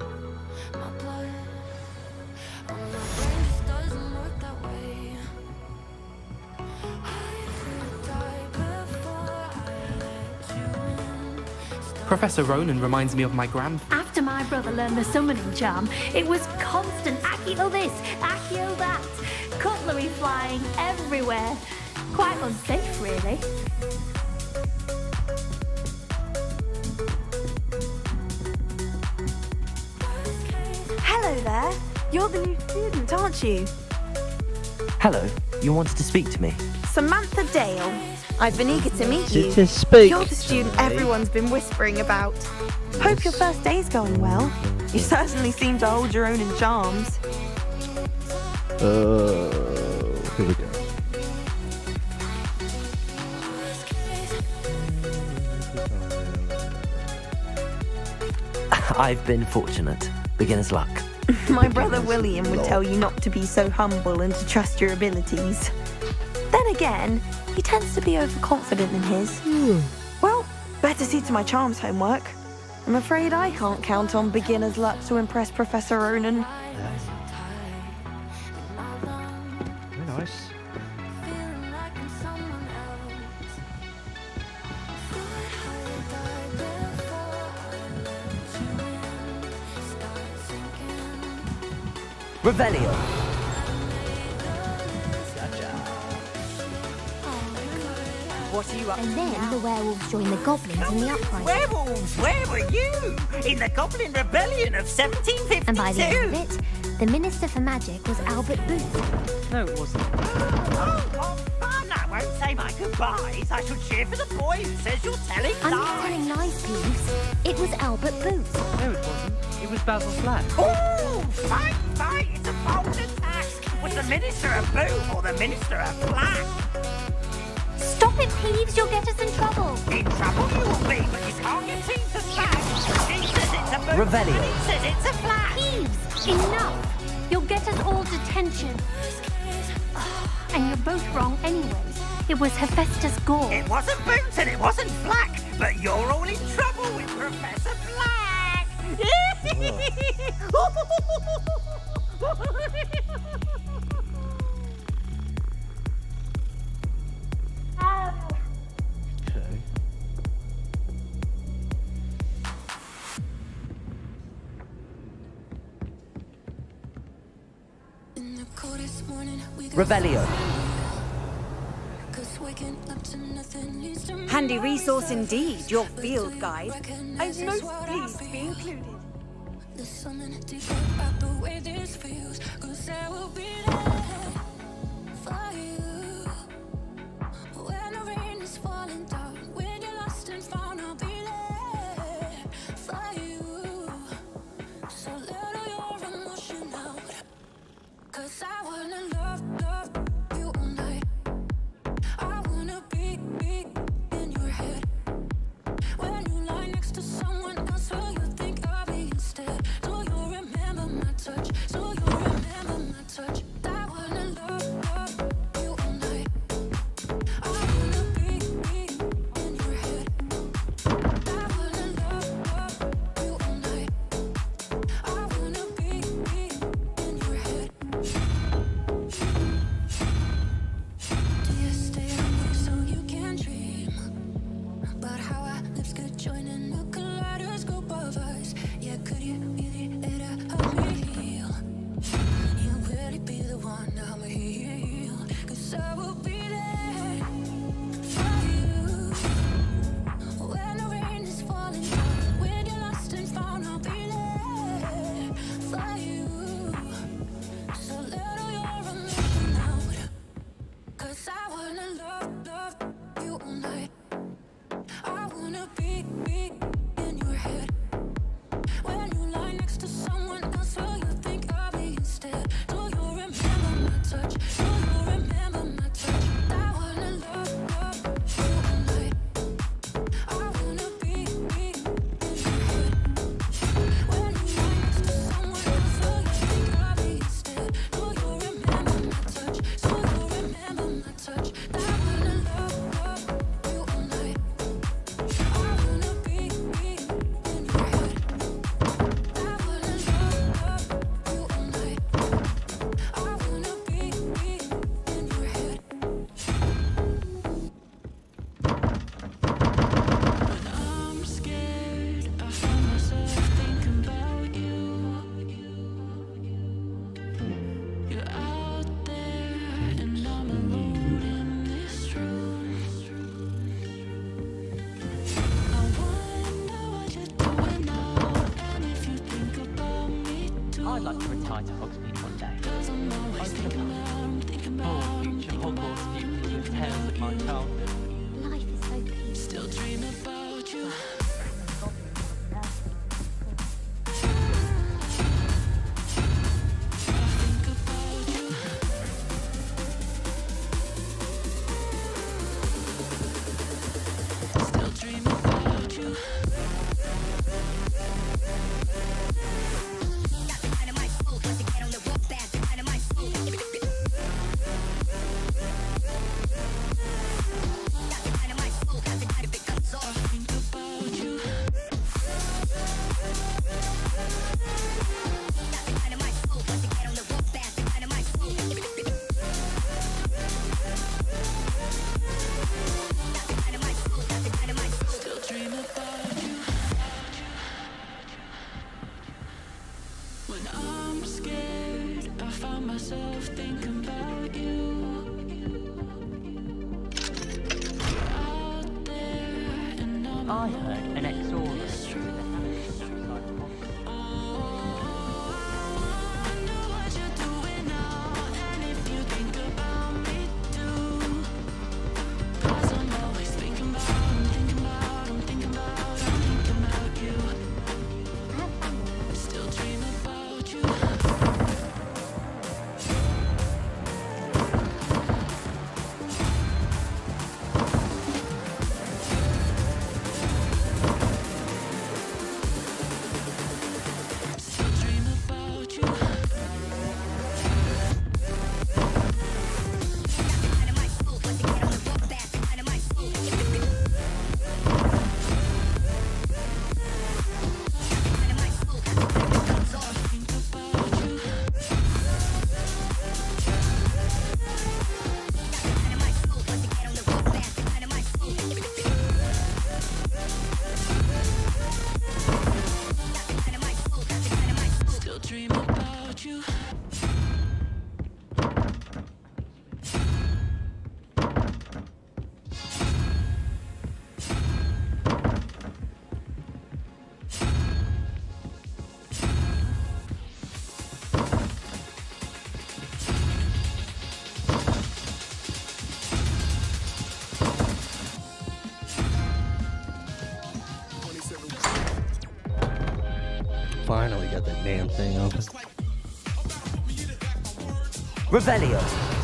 Professor Ronan reminds me of my grandfather. After my brother learned the summoning charm, it was constant Accio this, Accio that. Cutlery flying everywhere. Quite unsafe, really. Hello there. You're the new student, aren't you? Hello, you wanted to speak to me? Samantha Dale. I've been eager to meet you. To speak You're the student to me. everyone's been whispering about. Hope your first day's going well. You certainly seem to hold your own in charms. Here we go. I've been fortunate. Beginner's luck. My brother William would tell you not to be so humble and to trust your abilities. Then again, he tends to be overconfident in his. Well, better see to my charms homework. I'm afraid I can't count on beginner's luck to impress Professor Ronan. Very nice. Revelio. What are you up to? And then the werewolves joined the goblins in the uprising. Werewolves, where were you? In the Goblin Rebellion of 1752. And by the end of it, the Minister for Magic was Albert Booth. No, it wasn't. Oh, what fun! I won't say my goodbyes. I shall cheer for the boy who says you're telling I'm lies. not telling lies, Peeves. It was Albert Booth. No, it wasn't. It was Basil Flack. Oh, fight! It's a bold attack. Was the Minister a Boo or the Minister a Flack? Stop it, Peeves. You'll get us in trouble. In trouble you will be, but you can't get seen to sack. He says it's a Boo, Revelio. and he says it's a Flack. Peeves, enough. You'll get us all detention. And you're both wrong anyway. It was Hephaestus Gore. It wasn't Boots and it wasn't Flack, but you're all in trouble with Professor Flack. Revelio. Handy resource indeed, your field guide. I'm most pleased to be included. There's something deep about the way this feels, 'cause I will be there for you. When the rain is falling down, when you're lost and found, I'll be there for you. So let all your emotion out, 'cause I wanna love you all night. I wanna be in your head. When you lie next to someone else, will you think I'll be instead? Do you remember my touch? Do you remember my touch? I wanna love you all night. I wanna be in your head. I wanna love you all night. I wanna be in your head. Do you stay awake so you can dream about how our lips could join in a kaleidoscope of us? Yeah, could you really let it help me heal? You really be the one I'm healed, 'cause I will be there for you. When the rain is falling down, when you're lost and found, I'll be there for you. So let all your emotion out, 'cause I wanna love you all night. I wanna be in your head. When you lie next to someone else, will you think I'll be instead? Do you remember my touch? Do you remember my touch? I wanna love you all night. I wanna be in your head. When you lie next to someone else, will you think I'll be instead? Do you remember my touch? Do you remember my touch? I wanna love you all night. I wanna be in your head. I wanna love you all night. I wanna be in your head. When I'm scared, I find myself thinking about you. You're out there and I'm alone in this room. I wonder what you're doing now, and if you think about me too. I'd like to retire to Hogsmeade one day. 'Cause I'm always thinking about Future Hogwarts future with tales of my childhood. Life is so peaceful. still dream about you. Still dream about you. Still dream about you. When I'm scared, I find myself thinking about you. You're out there and I'm I heard an ex-Aura. Still dream about you. finally got that damn thing open. Revelio.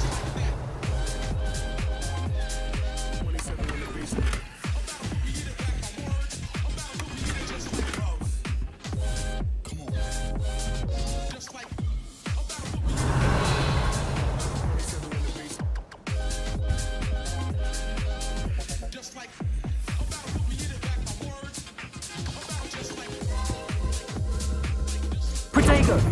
Protego.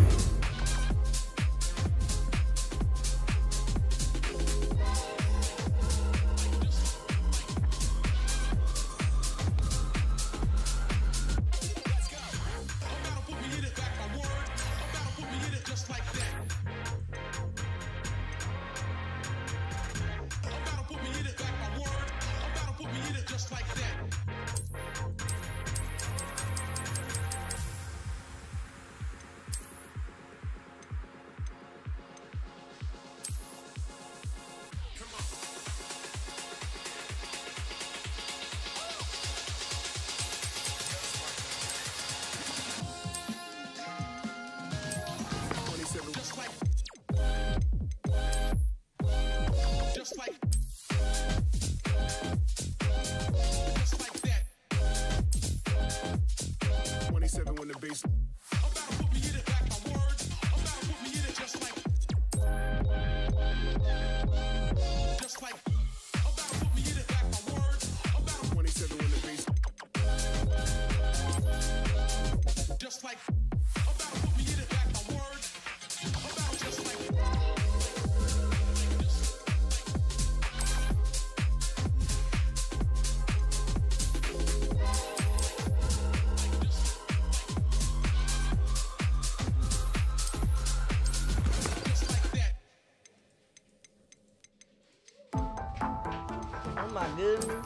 Oh my goodness.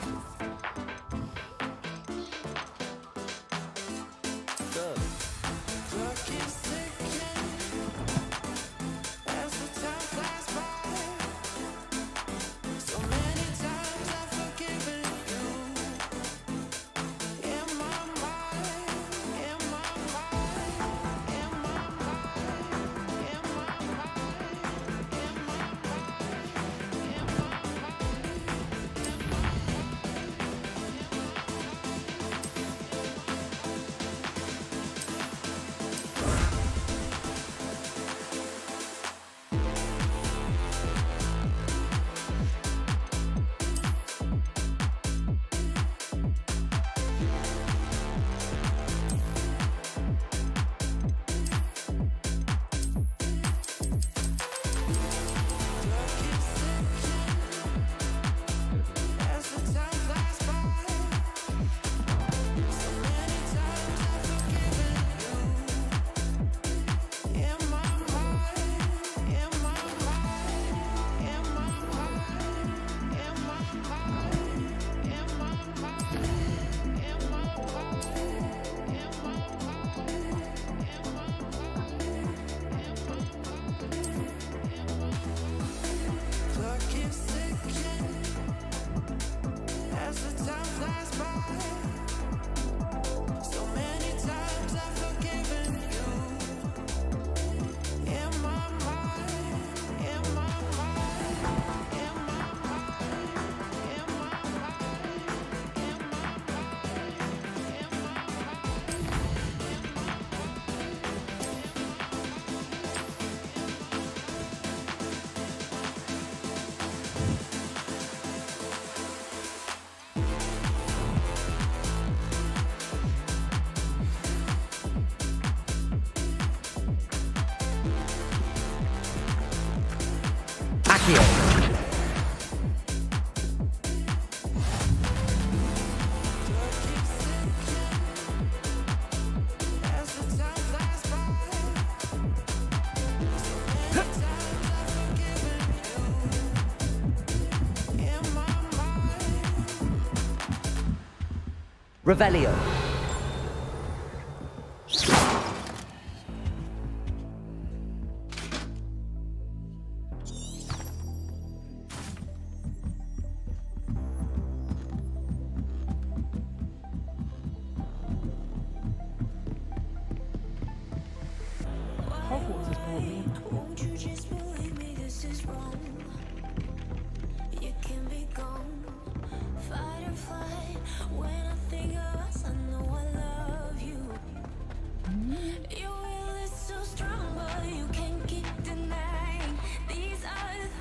Revelio.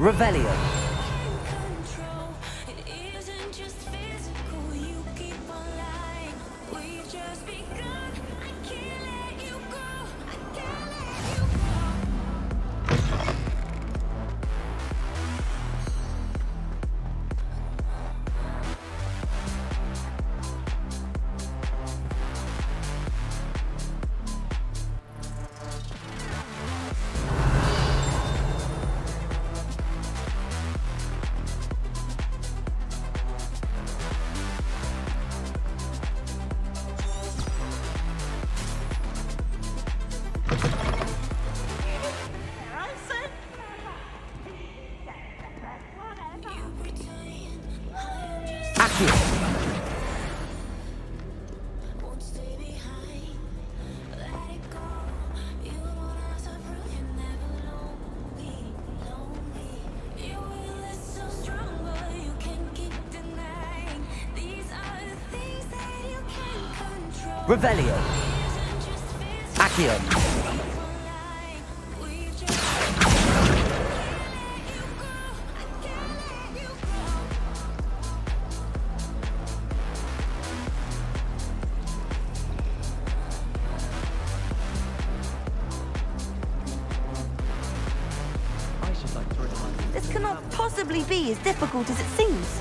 Revelio. Revelio. Accio. This cannot possibly be as difficult as it seems.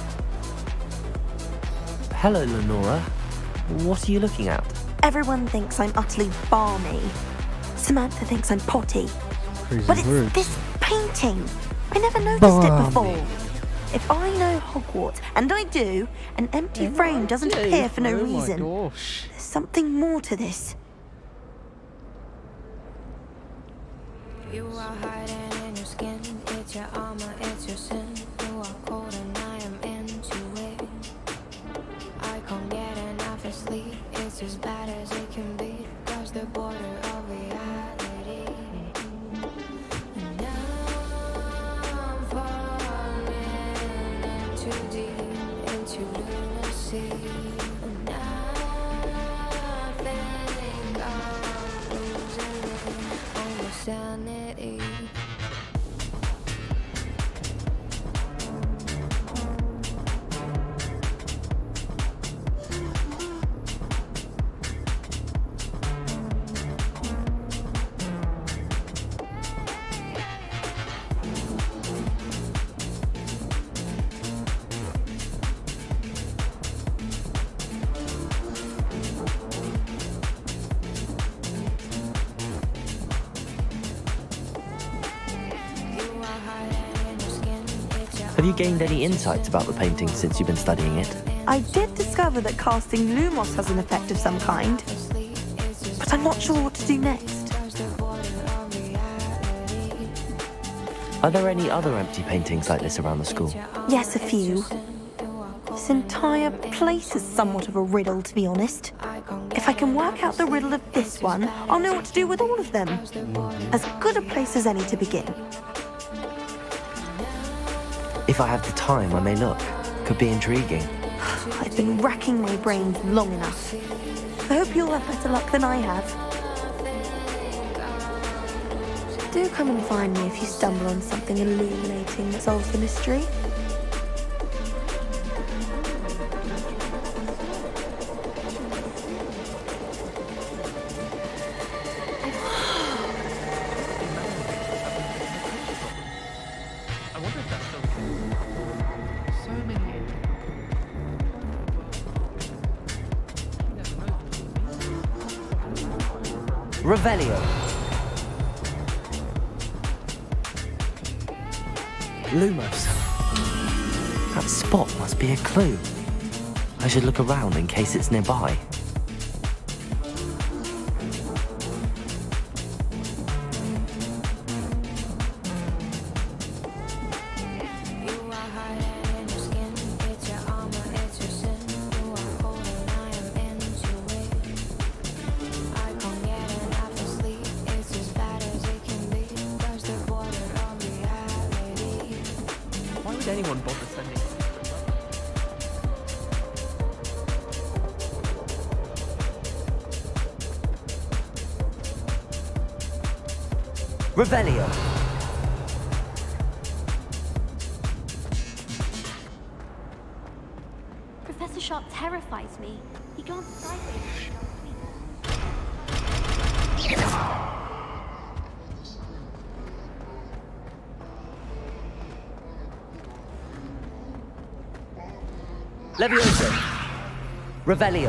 Hello, Lenora. What are you looking at? Everyone thinks I'm utterly balmy. Samantha thinks I'm potty. Crazy But it's words. this painting. I never noticed it before. If I know Hogwarts, and I do, an empty frame doesn't appear for no reason. There's something more to this. You are hiding in your skin. It's your armor, it's your sin. You are cold and I am into it. I can't get enough of sleep. It's as bad as it can be. Cross the border of reality. And I'm falling in too deep into lunacy. And I think I'm losing all my sanity. Have you gained any insights about the painting since you've been studying it? I did discover that casting Lumos has an effect of some kind, but I'm not sure what to do next. Are there any other empty paintings like this around the school? Yes, a few. This entire place is somewhat of a riddle, to be honest. If I can work out the riddle of this one, I'll know what to do with all of them. As good a place as any to begin. If I have the time, I may look. Could be intriguing. I've been racking my brains long enough. I hope you'll have better luck than I have. Do come and find me if you stumble on something illuminating that solves the mystery. I wonder if that's still the case. So many. Revelio. Lumos. That spot must be a clue. I should look around in case it's nearby. Why would anyone bother sending secret Revelio. Professor Sharp terrifies me. He glanced sideways at me. Levioso. Revelio.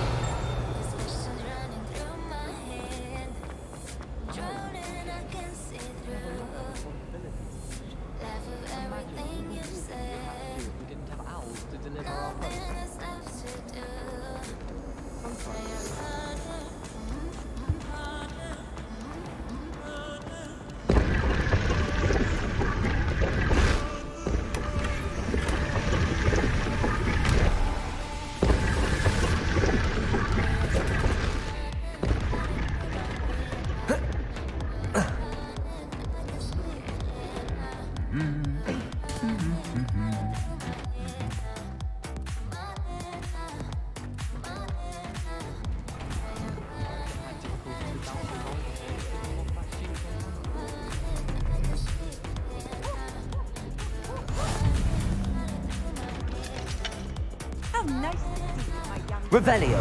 Revelio.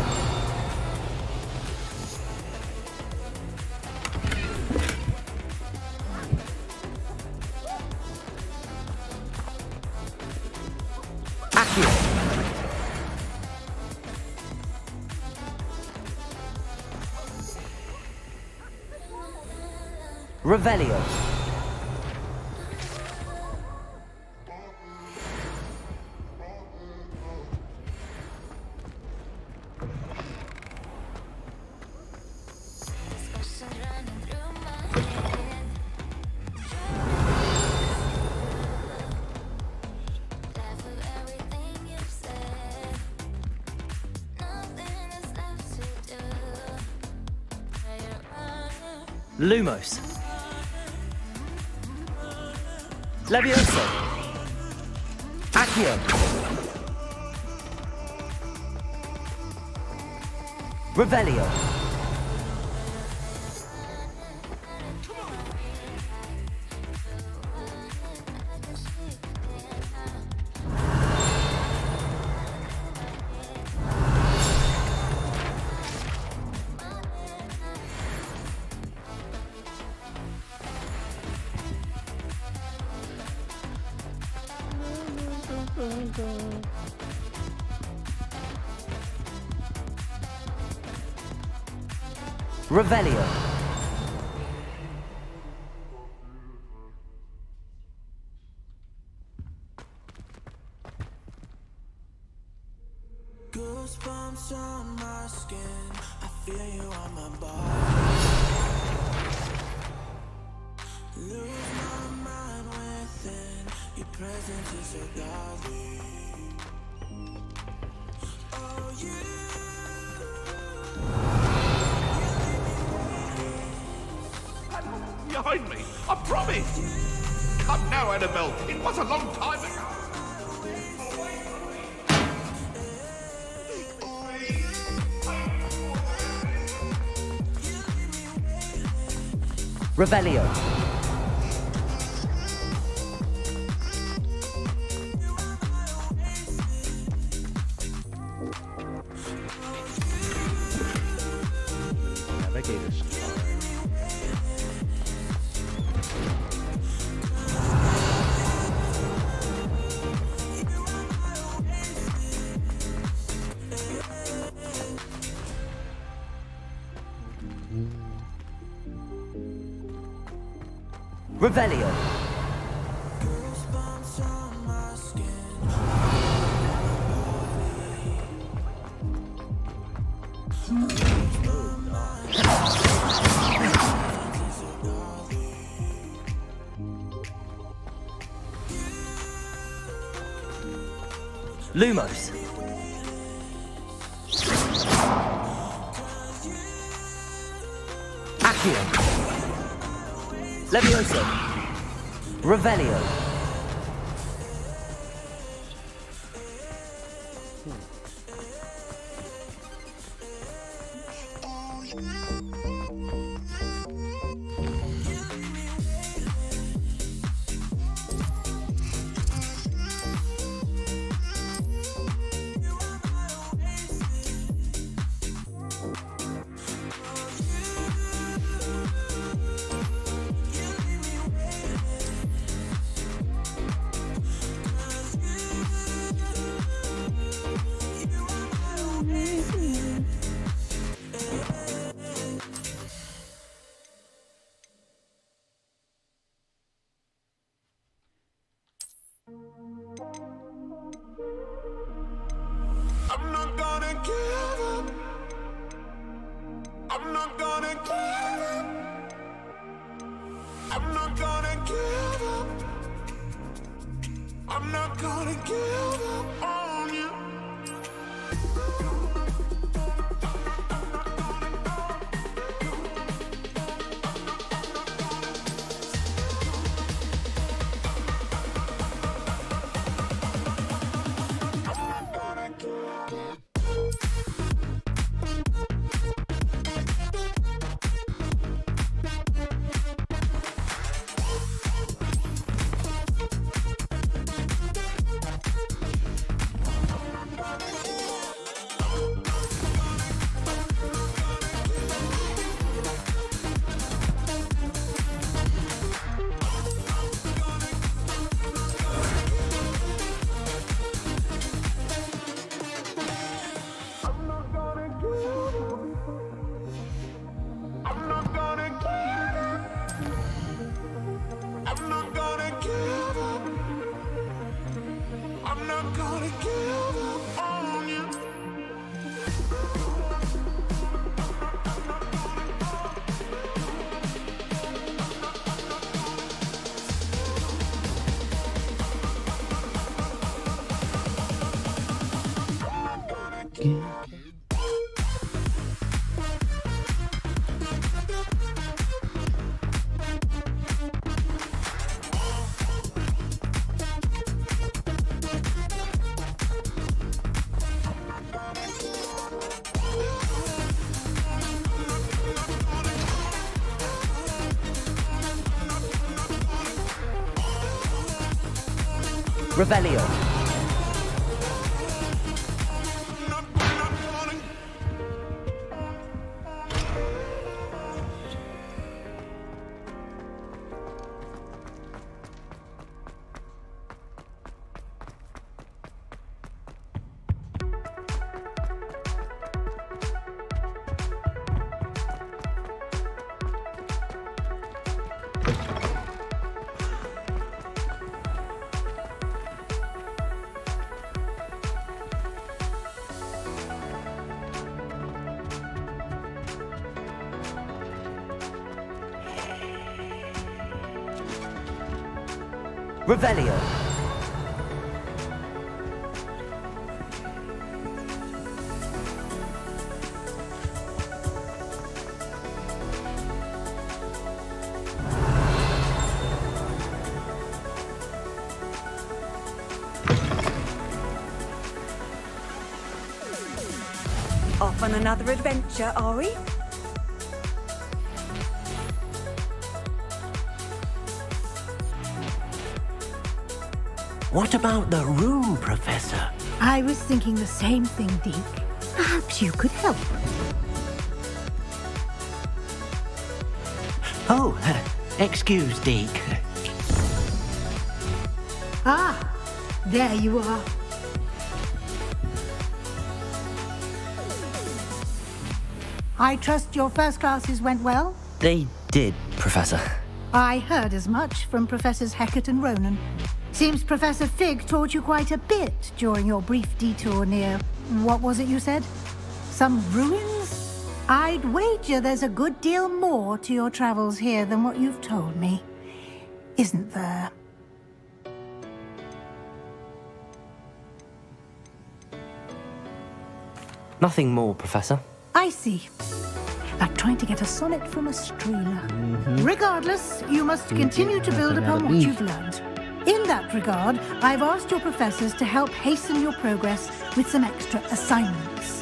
Accio. Revelio. Lumos. Levioso. Accio. Revelio. Revelio. Goosebumps on my skin, I feel you on my body. Lose my mind within, your presence is so godly. Oh, you. Behind me, I promise. Come now, Annabelle. It was a long time ago. Revelio. Navigators. Revelio. Lumos. Accio. Levioso. Revelio. I'm not gonna give up. I'm not gonna give up. I'm not gonna give up. I'm not gonna give up on you. Revelio. Revelio. Off on another adventure, are we? What about the room, Professor? I was thinking the same thing, Deke. Perhaps you could help. Oh, excuse, Deke. Ah, there you are. I trust your first classes went well? They did, Professor. I heard as much from Professors Hecat and Ronan. Seems Professor Fig taught you quite a bit during your brief detour near... what was it you said? Some ruins? I'd wager there's a good deal more to your travels here than what you've told me. Isn't there? Nothing more, Professor. I see. Like trying to get a sonnet from a streamer. Regardless, you must continue to build upon what you've learned. In that regard, I've asked your professors to help hasten your progress with some extra assignments.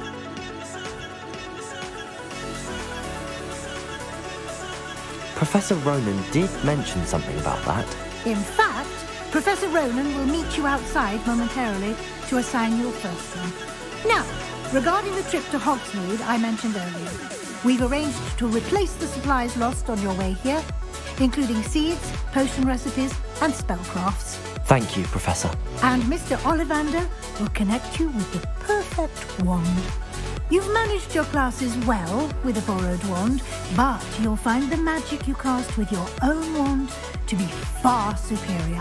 Professor Ronan did mention something about that. In fact, Professor Ronan will meet you outside momentarily to assign your first one. Now, regarding the trip to Hogsmeade I mentioned earlier, we've arranged to replace the supplies lost on your way here, including seeds, potion recipes, and spellcrafts. Thank you, Professor. And Mr. Ollivander will connect you with the perfect wand. You've managed your classes well with a borrowed wand, but you'll find the magic you cast with your own wand to be far superior.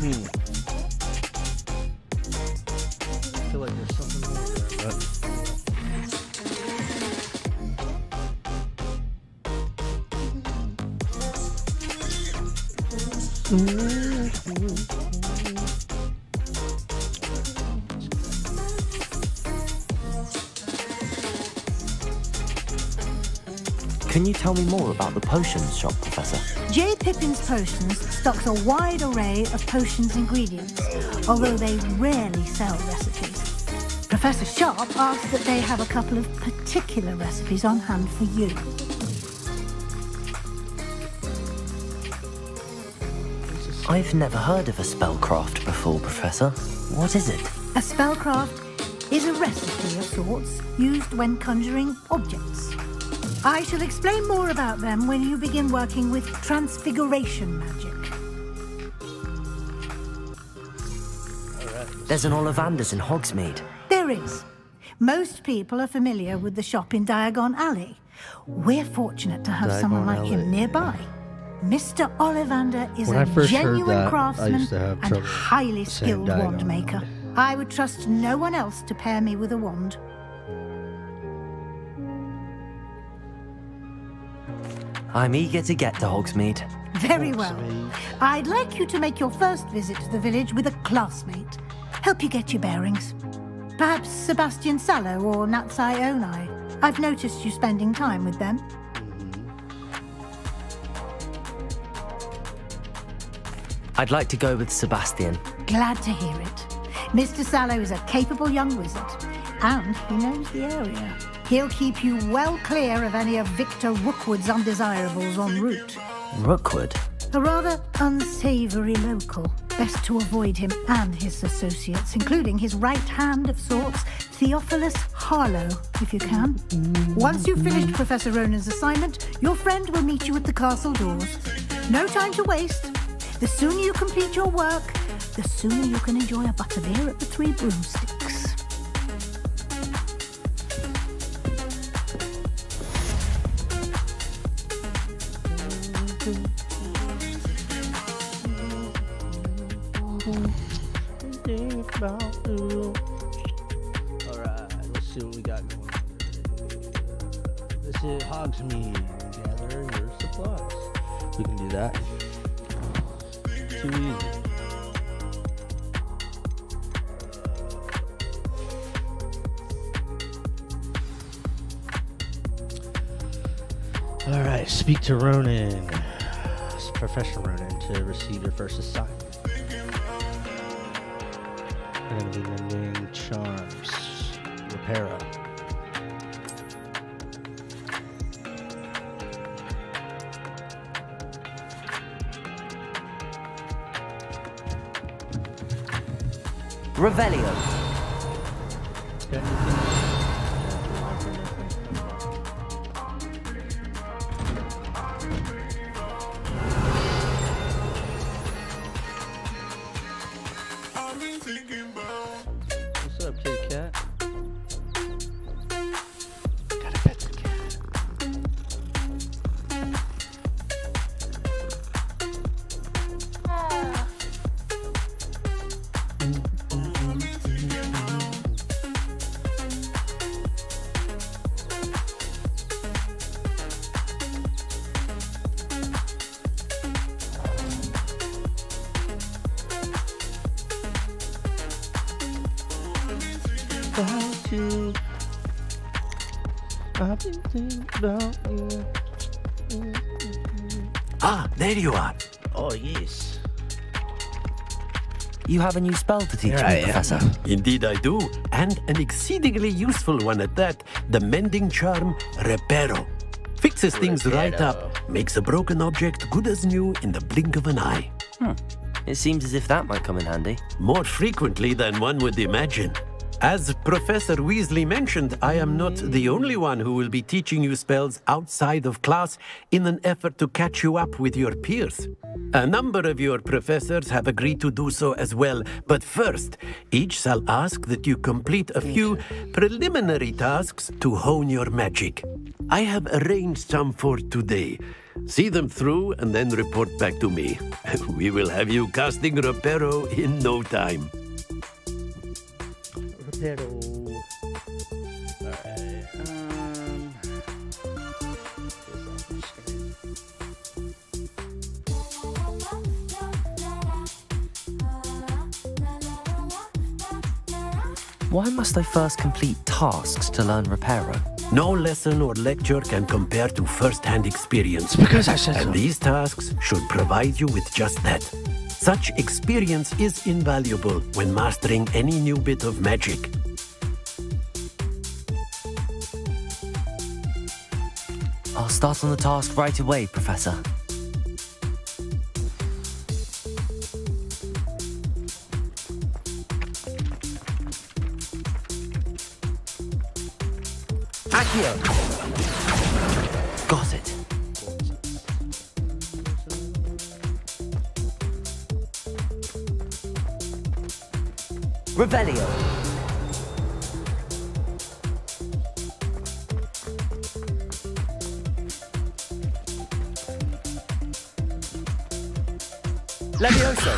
I feel like there's something more there, but... Can you tell me more about the potions shop, Professor? J. Pippin's Potions stocks a wide array of potions ingredients, although they rarely sell recipes. Professor Sharp asks that they have a couple of particular recipes on hand for you. I've never heard of a spellcraft before, Professor. What is it? A spellcraft is a recipe of sorts used when conjuring objects. I shall explain more about them when you begin working with transfiguration magic. There's an Ollivanders in Hogsmeade. There is. Most people are familiar with the shop in Diagon Alley. We're fortunate to have someone like him nearby. Mr. Ollivander is a genuine craftsman and highly skilled wand maker. I would trust no one else to pair me with a wand. I'm eager to get to Hogsmeade. Very well. I'd like you to make your first visit to the village with a classmate. Help you get your bearings. Perhaps Sebastian Sallow or Natsai Onai. I've noticed you spending time with them. I'd like to go with Sebastian. Glad to hear it. Mr. Sallow is a capable young wizard, and he knows the area. He'll keep you well clear of any of Victor Rookwood's undesirables en route. Rookwood? A rather unsavoury local. Best to avoid him and his associates, including his right hand of sorts, Theophilus Harlow, if you can. Once you've finished Professor Ronan's assignment, your friend will meet you at the castle doors. No time to waste. The sooner you complete your work, the sooner you can enjoy a butterbeer at the Three Broomsticks. Alright, let's see what we got going on today. This is Hogsmeade. Gather your supplies. We can do that. Too easy. Alright, speak to Ronan. Professor Ronan to receive your first assignment. We're going to be lending charms. Reparo. Revelio. What's up, kitty cat? Gotta pet the cat. About you. I've been thinking about you. Ah, there you are. Oh, yes. You have a new spell to teach me, Professor. Indeed I do, and an exceedingly useful one at that. The mending charm, Reparo. Fixes things right up, makes a broken object good as new in the blink of an eye. It seems as if that might come in handy. More frequently than one would imagine. As Professor Weasley mentioned, I am not the only one who will be teaching you spells outside of class in an effort to catch you up with your peers. A number of your professors have agreed to do so as well, but first, each shall ask that you complete a few preliminary tasks to hone your magic. I have arranged some for today. See them through and then report back to me. We will have you casting Reparo in no time. Alright, Why must I first complete tasks to learn Reparo? No lesson or lecture can compare to first-hand experience. Because I said so. And these tasks should provide you with just that. Such experience is invaluable when mastering any new bit of magic. I'll start on the task right away, Professor. Accio! Got it. Revelio. Levioso.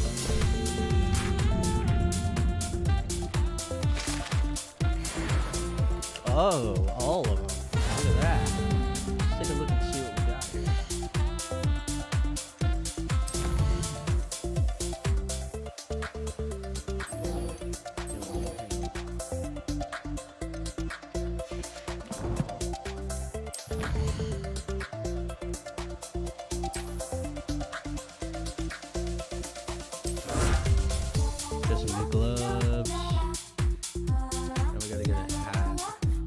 oh, all of them. Look at that. Let's take a look and see what we got here. Got some new gloves. Now we gotta get a hat.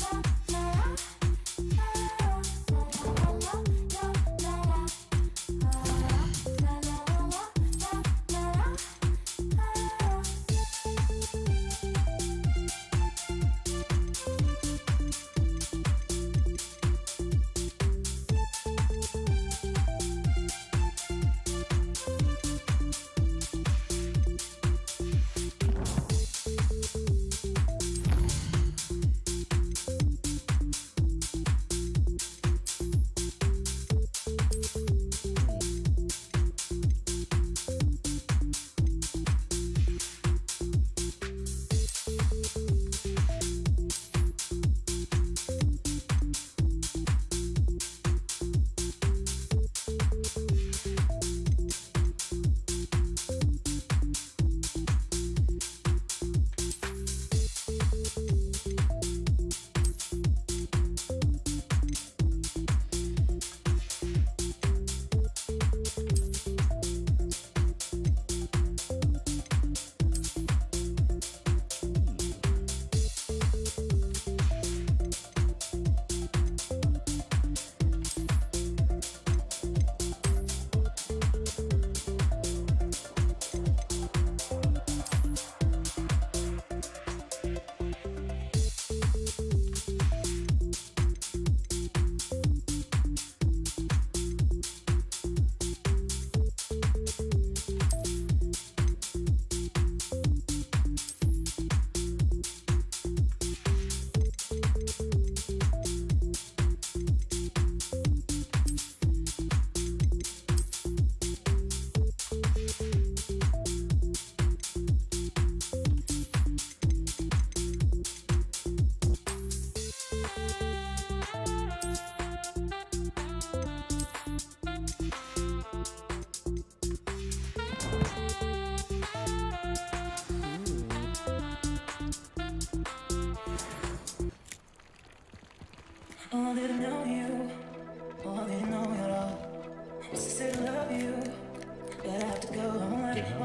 Oh, I didn't know you. Oh, I didn't know you at all. Used to say I love you, but I have to go. Oh,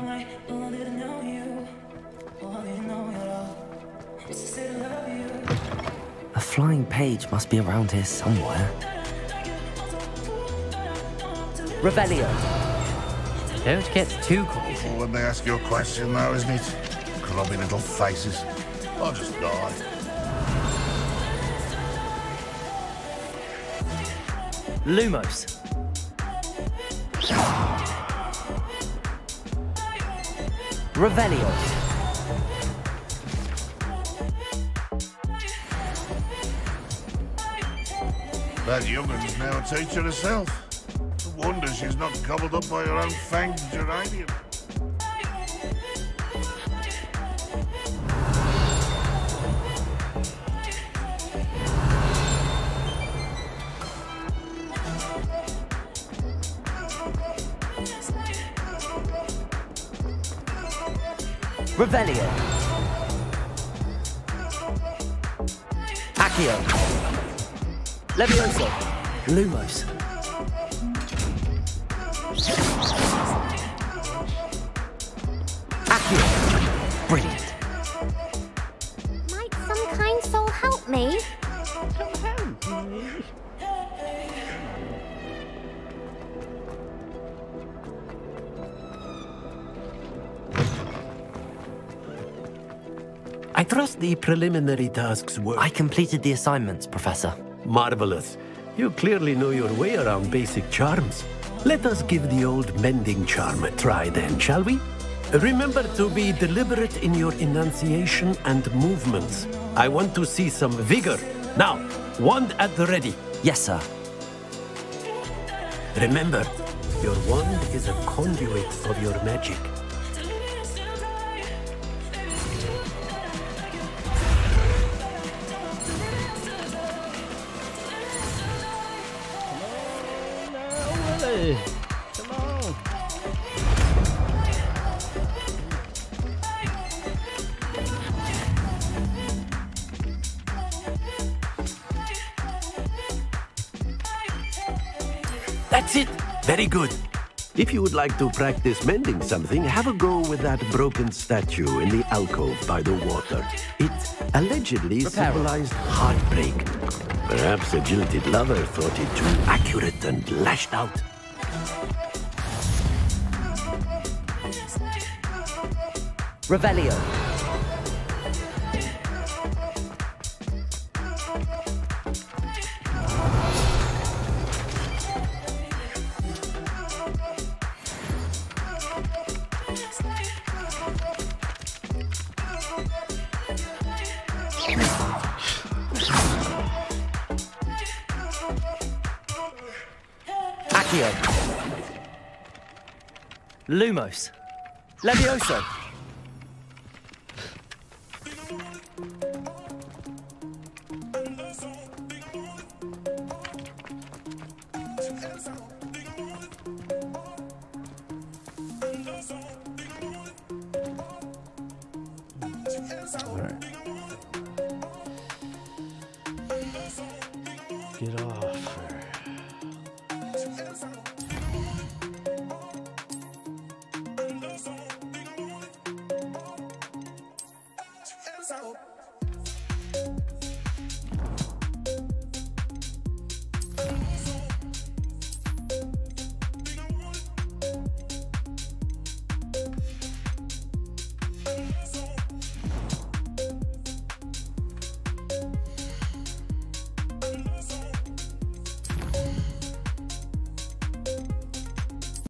I didn't know you. Oh, I didn't know you at all. Used to say I love you. A flying page must be around here somewhere. Revelio. Don't get too cool. Oh, when they ask you a question, though, isn't it? Grubby little faces. I'll just die. Lumos. Revelio. That young'un's now a teacher herself. No wonder she's not gobbled up by her own fanged geranium. Revelio. Accio. Levioso. Lumos. Accio. Brilliant. Might some kind soul help me? I trust the preliminary tasks were... I completed the assignments, Professor. Marvelous. You clearly know your way around basic charms. Let us give the old mending charm a try then, shall we? Remember to be deliberate in your enunciation and movements. I want to see some vigor. Now, wand at the ready. Yes, sir. Remember, your wand is a conduit of your magic. Come on. That's it. Very good. If you would like to practice mending something, have a go with that broken statue in the alcove by the water. It allegedly symbolized heartbreak. Perhaps a jilted lover thought it too accurate and lashed out. Revelio. Accio. Lumos. Levioso. Get off.